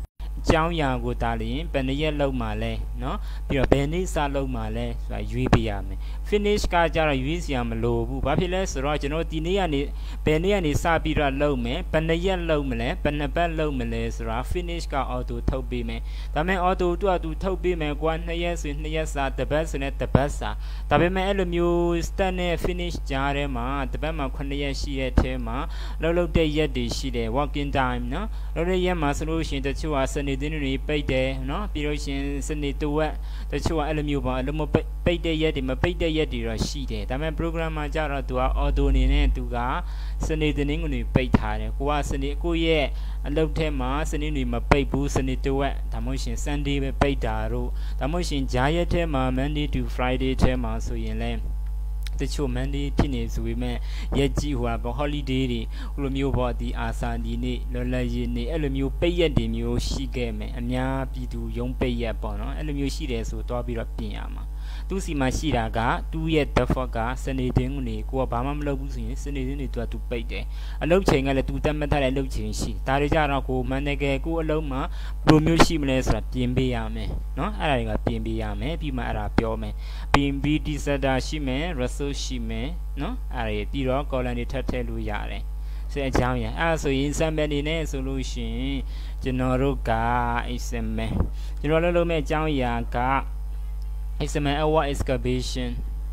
ကြောင်းရာကိုတားလျင်ဘယ်နှစ်ရက်လောက်မှလဲနော်ပြီးတော့ဘယ်နေ့စလောက်မှလဲဆိုတာရွေးပြရမယ် finish ကကြတော့ရွေးစရာမလိုဘူးဘာဖြစ်လဲဆိုတော့ကျွန်တော်ဒီနေ့ကနေဘယ်နေ့ကနေစပြီးတော့လုပ်မယ်ဘယ်နှစ်ရက်လုပ်မလဲဘယ်နှစ်ပတ်လုပ်မလဲဆိုတာ finish က auto ထုတ်ပေးမယ်ဒါပေမဲ့ auto သူ့အတူထုတ်ပေးမယ်ကွာနှစ်ရက်ဆိုနှစ်ရက်စာတစ်ပတ်ဆိုနဲ့တစ်ပတ်စာဒါပေမဲ့အဲ့လိုမျိုး start နဲ့ finish ကြားထဲမှာတစ်ပတ်မှာခုနှစ်ရက်ရှိရဲ့အဲမှာလောက်လောက်တဲ့ရက်တွေရှိတယ် working time နော်လောက်တဲ့ရက်မှာဆိုလို့ရှိရင်တချို့ကစနေတင်းတွေပိတ်တယ်နော်ပြီးလို့ရှိရင်စနေတဝက်တချို့ကအဲ့လိုမျိုးပေါ့အဲ့လိုမပိတ်တဲ့ရက်တွေမပိတ်တဲ့ရက်တွေတော့ရှိတယ်ဒါပေမဲ့ program မှာကြတော့သူက auto အနေနဲ့သူကစနေတင်းတွေပိတ်ထားတယ်ကိုကစနေကိုရဲ့အလုပ်ထဲမှာစနေတွေမပိတ်ဘူးစနေတဝက်ဒါမှမဟုတ်ရှင် Sunday ပဲပိတ်တာတို့ဒါမှမဟုတ်ရှင်ဂျာရက်ထဲမှာ Monday to Friday ထဲမှာဆိုရင်လဲတချို့ Monday ဖြစ်နေဆိုပေမဲ့ရက်ကြီးဟိုက holiday တွေဟိုလိုမျိုးပေါ့ဒီအာစာဒီနေ့လော်လရည်နေ့အဲ့လိုမျိုးပိတ်ရက်တွေမျိုးရှိခဲ့မယ်အများပြည်သူရုံးပိတ်ရက်ပေါ့နော်အဲ့လိုမျိုးရှိတယ်ဆိုတော့ပြီးတော့ပြင်ရမှာသူစီမှာရှိတာကသူ့ရဲ့ default ကစနေတင်းကိုကိုကဘာမှမလုပ်ဘူးဆိုရင်စနေတင်းတွေသူကသူပိတ်တယ်အလုပ်ချိန်ကလည်းသူတက်မှတ်ထားတဲ့အလုပ်ချိန်ရှိဒါတွေကြတော့ကိုမှန်တယ်ကဲကိုအလုပ်မှာဘယ်လိုမျိုးရှိမလဲဆိုတာပြင်ပေးရမယ်เนาะအဲ့ဒါတွေကပြင်ပေးရမယ်ပြီးမှအဲ့ဒါပြောမယ်ပြင်ပြီး T-setter ရှိမယ် resource ရှိမယ်เนาะအဲ့ဒါပြီးတော့ column တွေထပ်ထည့်လို့ရတယ်ဆိုအကြောင်းရအဲ့ဆိုရင် sample နေနဲ့ဆိုလို့ရှိရင်ကျွန်တော်တို့က example ကျွန်တော်လုပ်လို့မဲ့အကြောင်းအရာကexample our excavation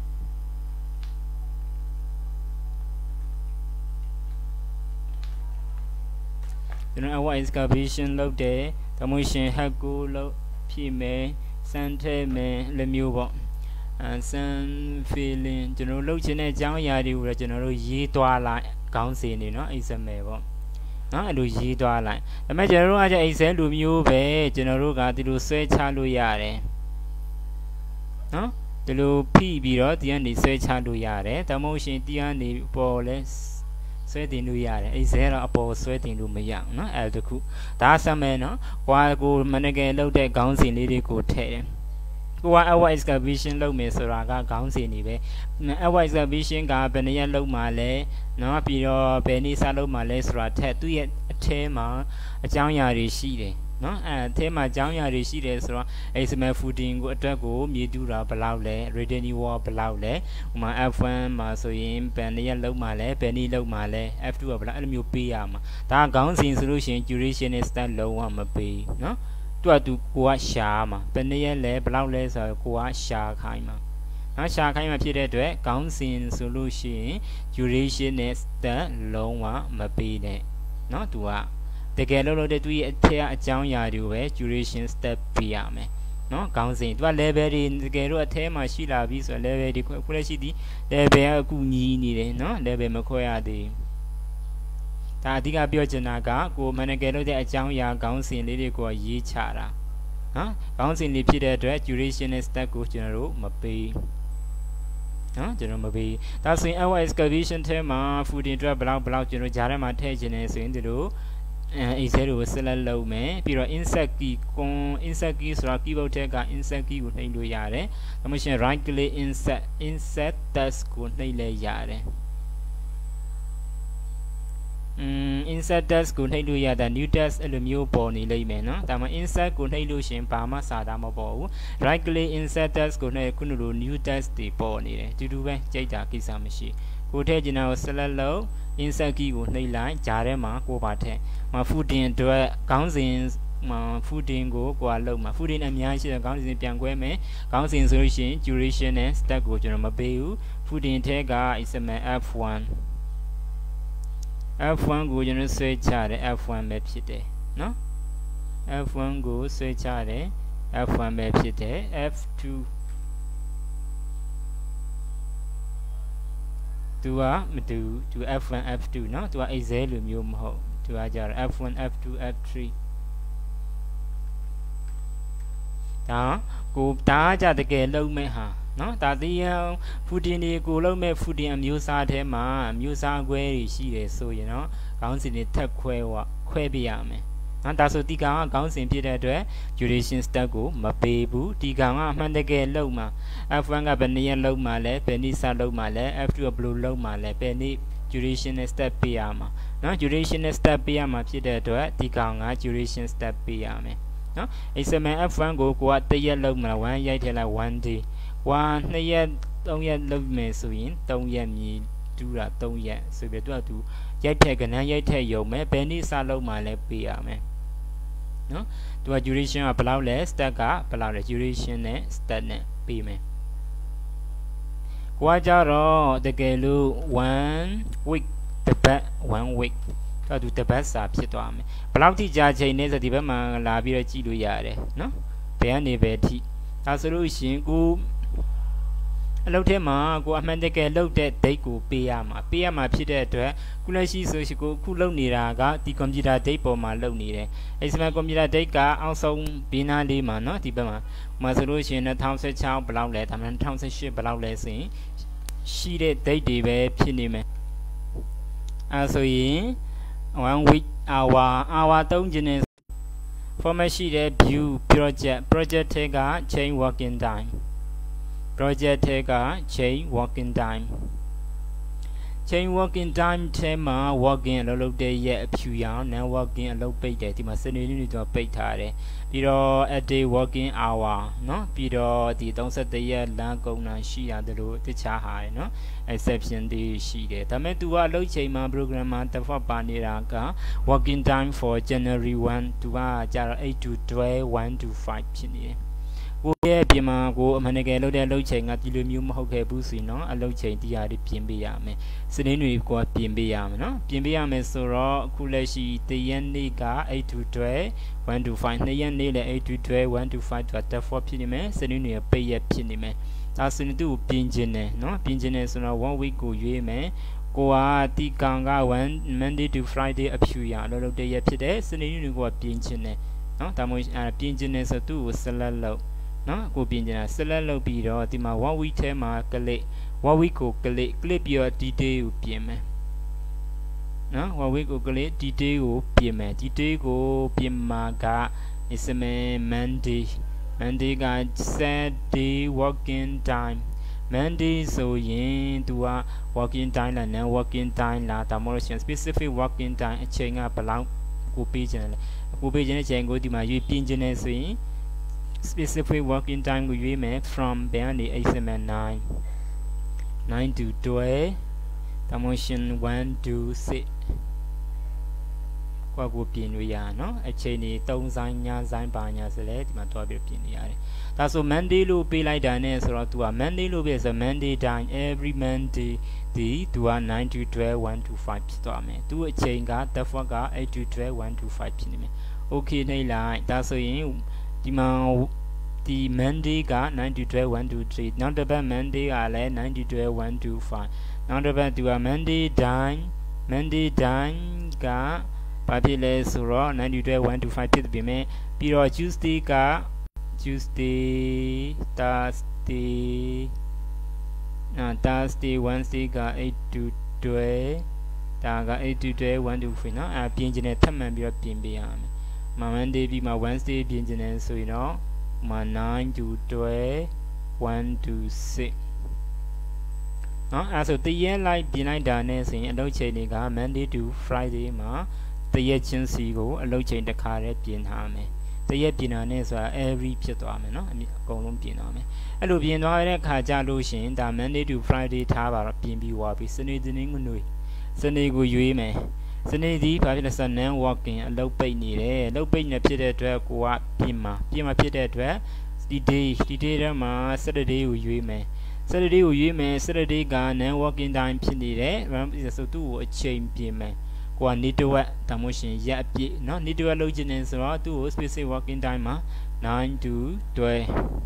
ကျွန်တော် our excavation လုပ်တယ်ဒါမှမဟုတ်ရှင် hack ကိုလုပ်ဖြည့်မယ်စမ်းထည့်မယ်လိုမျိုးပေါ့အဲစမ်း feeling ကျွန်တော်လုပ်ချင်တဲ့အကြောင်းအရာတွေကိုလည်းကျွန်တော်တို့ရေးသွားလိုက်ခေါင်းစဉ်နေเนาะ example ပေါ့နော်အဲ့လိုရေးသွားလိုက်ဒါပေမဲ့ကျွန်တော်တို့က Excel လိုမျိုးပဲကျွန်တော်တို့ကဒီလိုဆွဲချလို့ရတယ်နော်ဒီလိုဖိပြီးတော့ဒီကနေဆွဲချလို့ရတယ်ဒါမှမဟုတ်ရှင်ဒီကနေပေါ်လဲဆွဲတင်လို့ရတယ် Excel တော့အပေါ်ဆွဲတင်လို့မရအောင်နော်အဲ့ဒါတခုဒါစမယ်နော်ကွာကိုမနကယ်လောက်တဲ့ခေါင်းစဉ်လေးတွေကိုထည့်တယ်ကိုက our excavation လုပ်မယ်ဆိုတာကခေါင်းစဉ်နေပဲ our excavation ကဘယ်နှစ်ရက်လုပ်မှာလဲเนาะပြီးတော့ဘယ်နေ့စလုပ်မှာလဲဆိုတာထက်သူ့ရဲ့အထဲမှာအကြောင်းအရာတွေရှိတယ်เนาะအဲအထဲမှာအကြောင်းအရာတွေရှိတယ်ဆိုတော့ example footing ကိုအတွက်ကိုမြေတူတာဘယ်လောက်လဲ returning wall ဘယ်လောက်လဲဟိုမှာ F one မှာဆိုရင်ဘယ်နှစ်ရက်လုပ်မှာလဲဘယ်နေ့လုပ်မှာလဲ F two ကဘယ်လောက်အဲ့လိုမျိုးပေးရမှာဒါကခေါင်းစဉ်ဆိုလို့ရှိရင် duration နဲ့ start လုံးဝမပေးเนาะသူကသူကိုကရှာမှာဘယ်နှစ်ရက်လဲဘယ်လောက်လဲဆိုတော့ကိုကရှာခိုင်းမှာနော်ရှာခိုင်းမှာဖြစ်တဲ့အတွက်ခေါင်းစဉ်ဆိုလို့ရှိရင် duration နဲ့ start လုံးဝမပေးနဲ့နော်သူကတကယ်လို့လို့တဲ့သူရဲ့အထက်အကြောင်းအရာတွေကိုပဲ duration step ပေးရမယ်နော်ခေါင်းစဉ်သူက level တွေတကယ်လို့အထက်မှာရှိလာပြီဆိုတော့ level တွေခုလည်းရှိသည် level ကအခုညီးနေတယ်နော် level မခွဲရသေးဒါအဓိကပြောချင်တာကကိုမနကယ်လို့တဲ့အကြောင်းအရာခေါင်းစဉ်လေးတွေကိုရေးချတာနော်ခေါင်းစဉ်လေးဖြစ်တဲ့အတွက် duration နဲ့ step ကိုကျွန်တော်တို့မပေးနော်ကျွန်တော်မပေးဒါဆိုရင် our excavation ထဲမှာ footing အတွက်ဘယ်လောက်ဘယ်လောက်ကျွန်တော်ဂျားထဲမှာထည့်ခြင်းနေဆိုရင်ဒီလိုအဲ Excel ကို select လုပ်မယ်ပြီးတော့ insert key ကွန် insert key ဆိုတာ keyboard ထဲက insert key ကိုနှိပ်လို့ရတယ်ဒါမှမဟုတ် right click insert insert text ကိုနှိပ်လဲရတယ်อืม insert text ကိုနှိပ်လို့ရတာ new text အဲ့လိုမျိုးပေါ်နေလိမ့်မယ်เนาะဒါမှ insert ကိုနှိပ်လို့ရှင်ဘာမှစာသားမပေါ်ဘူး right click insert text ကိုနှိပ်ခုနလို new text တွေပေါ်နေတယ်တူတူပဲကြိုက်တာကိစ္စမရှိကိုထည့်ချင်တာကို select လုပ် insert key ကိုနှိပ်လိုက်ဂျားထဲမှာကိုပါထည့်မှာ footing အတွက်ခေါင်းစဉ်မှာ footing ကိုကိုကလုပ်မှာ footing အများကြီးရှိတယ်ခေါင်းစဉ်ပြန်ခွဲမယ်ခေါင်းစဉ်ဆိုလို့ရှိရင် duration နဲ့ step ကိုကျွန်တော်မပေးဘူး footing ထဲက example F one F one ကိုကျွန်တော်ဆွဲချတယ် F one ပဲဖြစ်တယ်နော် F one ကိုဆွဲချတယ် F one ပဲဖြစ်တယ် F two သူကမတူသူ F one F two เนาะသူက Excel လိုမျိုးမဟုတ်သူကကြတော့ F one F two F three ဒါကိုဒါကြတကယ်လုံးမဲ့ဟာနော်ဒါတီးအောင် footing တွေကိုလုံးမဲ့ footing အမျိုးအစားထဲမှာအမျိုးအစားအကွဲတွေရှိတယ်ဆိုရင်တော့ခေါင်းစဉ်တွေထပ်ခွဲဝခွဲပြရမယ်နော်ဒါဆိုဒီကောင်ကခေါင်းစဉ်ဖြစ်တဲ့အတွက် duration step ကိုမပေးဘူးဒီကောင်ကအမှန်တကယ်လုံးမှာ F one ကဘယ်နည်းလုံးမှာလဲဘယ်နည်းစလုံးမှာလဲ F two ကဘယ်လိုလုံးမှာလဲဘယ်နည်း duration step ပေးရမှာနော် duration step ပေးရမှာဖြစ်တဲ့အတွက်ဒီကောင်က duration step ပေးရမယ်နော် H M F one ကိုကိုကတစ်ရက်လုံးမလား one ရိုက်ထည့်လိုက် one day one နှစ်ရက်သုံးရက်လုံးမယ်ဆိုရင်သုံးရက်မြည်တူးတာသုံးရက်ဆိုပြီးတော့သူရိုက်ထည့်ကဏ္ဍရိုက်ထည့်ရုံပဲဘယ်နည်းစလုံးမှလည်းပေးရမယ်နော်သူက duration ကဘယ်လောက်လဲ stat ကဘယ်လောက်လဲ duration နဲ့ stat နဲ့ပေးမယ်ကိုကကြတော့တကယ်လို့ one week တစ်ပတ် one week တော့သူတစ်ပတ်စာဖြစ်သွားမယ်ဘယ်လောက်ထိကြာချိန်လဲဆိုဒီဘက်မှာလာပြီးတော့ကြည့်လို့ရတယ်နော်ဘယ်ကနေပဲထိဒါဆိုလို့ရှိရင်ကိုအလုပ်ထဲမှာကိုအမှန်တကယ်လုပ်တဲ့ date ကိုပေးရမှာပေးရမှာဖြစ်တဲ့အတွက်ခုလက်ရှိဆိုရှင်ကိုအခုလုပ်နေတာကဒီ computer date ပေါ်မှာလုပ်နေတယ်အဲ့ဒီမှာ computer date ကအောက်ဆုံးဘေးနားလေးမှာเนาะဒီဘက်မှာမှာဆိုလို့ရှိရင်two thousand sixteenဘယ်လောက်လဲဒါမှမဟုတ်two thousand eighteenဘယ်လောက်လဲဆိုရင်ရှိတဲ့ date တွေပဲဖြစ်နေမယ်အဲဆိုရင် one week hour hour သုံးခြင်းနဲ့ format ရှိတဲ့ view project project ထဲက change working time project ထဲက change working time change working time ထဲမှာ working အလုပ်လုပ်တဲ့ရက်အဖြူရောင် non working အလုပ်ပိတ်တယ်ဒီမှာစနေနေ့တွေပိတ်ထားတယ်ပြီးတော့ a day working hour เนาะပြီးတော့ဒီthirty-oneရက်လမ်းကုန်တာရှိရတယ်လို့တခြားဟာတယ်เนาะ exception တွေရှိတယ်ဒါပေမဲ့သူကအလုပ်ချိန်မှာ program မှာ default ပါနေတာက working time for January one သူကကြတော့eight to twelve one to five ဖြစ်နေတယ်ကိုရဲ့ပြင်မှာကိုအမှန်တကယ်လုပ်တဲ့အလုပ်ချိန်ကဒီလိုမျိုးမဟုတ်ခဲ့ဘူးဆိုရင်တော့အလုပ်ချိန်တရားတွေပြင်ပေးရမယ်စနေတွေကိုပြင်ပေးရမယ်နော်ပြင်ပေးရမယ်ဆိုတော့အခုလက်ရှိတရက်နေ့ကeight to twelve one to five နှစ်ရက်နေ့လည်းeight to twelve one to five ဆိုတာ default ဖြစ်နေမယ်စနေတွေပိတ်ရက်ဖြစ်နေမယ်ဒါစနေသူ့ကိုပြင်ခြင်းနဲ့နော်ပြင်ခြင်းနဲ့ဆိုတော့ one week ကိုရွေးမယ်ကိုကတီကန်ကone Monday to Friday အဖြူရအလုပ်လုပ်တဲ့ရက်ဖြစ်တယ်စနေနေ့ကိုကပြင်ခြင်းနဲ့နော်ဒါမှမဟုတ်အဲပြင်ခြင်းနဲ့ဆိုသူ့ကို select လုပ်နော်ကိုပြင်ကြတာ select လုပ်ပြီးတော့ဒီမှာ one week ထဲမှာ click one week ကို click click ပြီးတော့ detail ကိုပြင်မယ်နော် one week ကို click detail ကိုပြင်မယ် detail ကိုပြင်မှာက is Monday Monday က set day working time Monday ဆိုရင်သူက working time လား non working time လားဒါမှမဟုတ် specific working time အချိန်ကဘယ်လောက်ကိုပေးချင်လဲကိုပေးချင်တဲ့အချိန်ကိုဒီမှာရွေးပြင်ချင်နေဆိုရင် specific working time ကိုရွေးမယ် from ဘယ်ကနေ eight seven nine nine to twelve promotion one to six ကိုကိုပြင်လို့ရနော်အချိန်ကြီးသုံးဆိုင်ညဆိုင်ပါညာဆိုလဲဒီမှာတွားပြီးပြင်နေရတယ်ဒါဆို Monday လို့ပေးလိုက်တာနဲ့ဆိုတော့ तू က Monday လို့ပြဆို Monday time every Monday ဒီ तू ကnine to twelve one to five ဖြစ်သွားမယ်သူအချိန်က default ကeight to twelve one to five ဖြစ်နေမယ် okay နှိပ်လိုက်ဒါဆိုရင်ဒီမှာဒီ Monday ကnine to twelve one to three နောက်တစ်ပတ် Monday ကလည်းnine to twelve one to five နောက်တစ်ပတ် तू က Monday time Monday time ကဘာဖြစ်လဲဆိုတော့nine to twelve one to five ဖြစ်ပြီမဲ့ပြီးတော့ Tuesday က Tuesday Thursday အာ Thursday Wednesday ကeight to twelve ဒါကeight to twelve one to five เนาะအဲပြင်ကျင်တဲ့ထပ်မှန်ပြီးတော့ပြင်ပေးရမယ်Monday ပြီးမှ Wednesday ပြင်ကျင်တယ်ဆိုရင်တော့nine to twelve one to six နော်အဲဆိုတရက်လိုက်ပြင်လိုက်တာနဲ့ဆိုရင်အလုပ်ချိန်တွေက Monday to Friday မှာတရက်ချင်းစီကိုအလုပ်ချိန်တစ်ခါတည်းပြင်ထားမယ်တရက်ပြင်တာနဲ့ဆိုတာ every ဖြစ်သွားမယ်နော်အကုန်လုံးပြင်သွားမယ်အဲ့လိုပြင်သွားတဲ့အခါကြလို့ရှင်ဒါ Monday to Friday ထားပါတော့ပြင်ပြီးသွားပြီစနေတင်းငွေစနေကိုရွေးမယ်စနေဒီဘာဖြစ်လဲဆိုတော့ non working အလုပ်ပိတ်နေတယ်အလုပ်ပိတ်နေဖြစ်တဲ့အတွက်ကိုကပြင်မှာပြင်မှာဖြစ်တဲ့အတွက်ဒီ day ဒီ day ထဲမှာ Saturday ကိုရွေးမယ် Saturday ကိုရွေးမယ် Saturday က non working time ဖြစ်နေတယ်ဆိုသူ့ကိုအချိန်ပြင်မယ်ကိုက network ဒါမှမဟုတ်ရက်အပြည့်เนาะ network လုပ်ချင်တယ်ဆိုတော့သူ့ကို specific working time မှာnine to twelve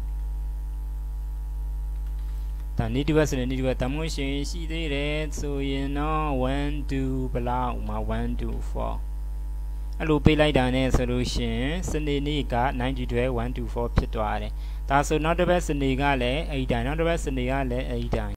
ဒါ network ဆိုရင် network ဒါမှမဟုတ်ရှိသေးတယ်ဆိုရင်တော့one to ဘလောက်မှာone to four အဲ့လိုပေးလိုက်တာနဲ့ဆိုလို့ရှင်စနေနေ့ကnine to twelve one to four ဖြစ်သွားတယ်ဒါဆိုနောက်တစ်ပတ်စနေကလည်းeightတိုင်းနောက်တစ်ပတ်စနေကလည်းeightတိုင်း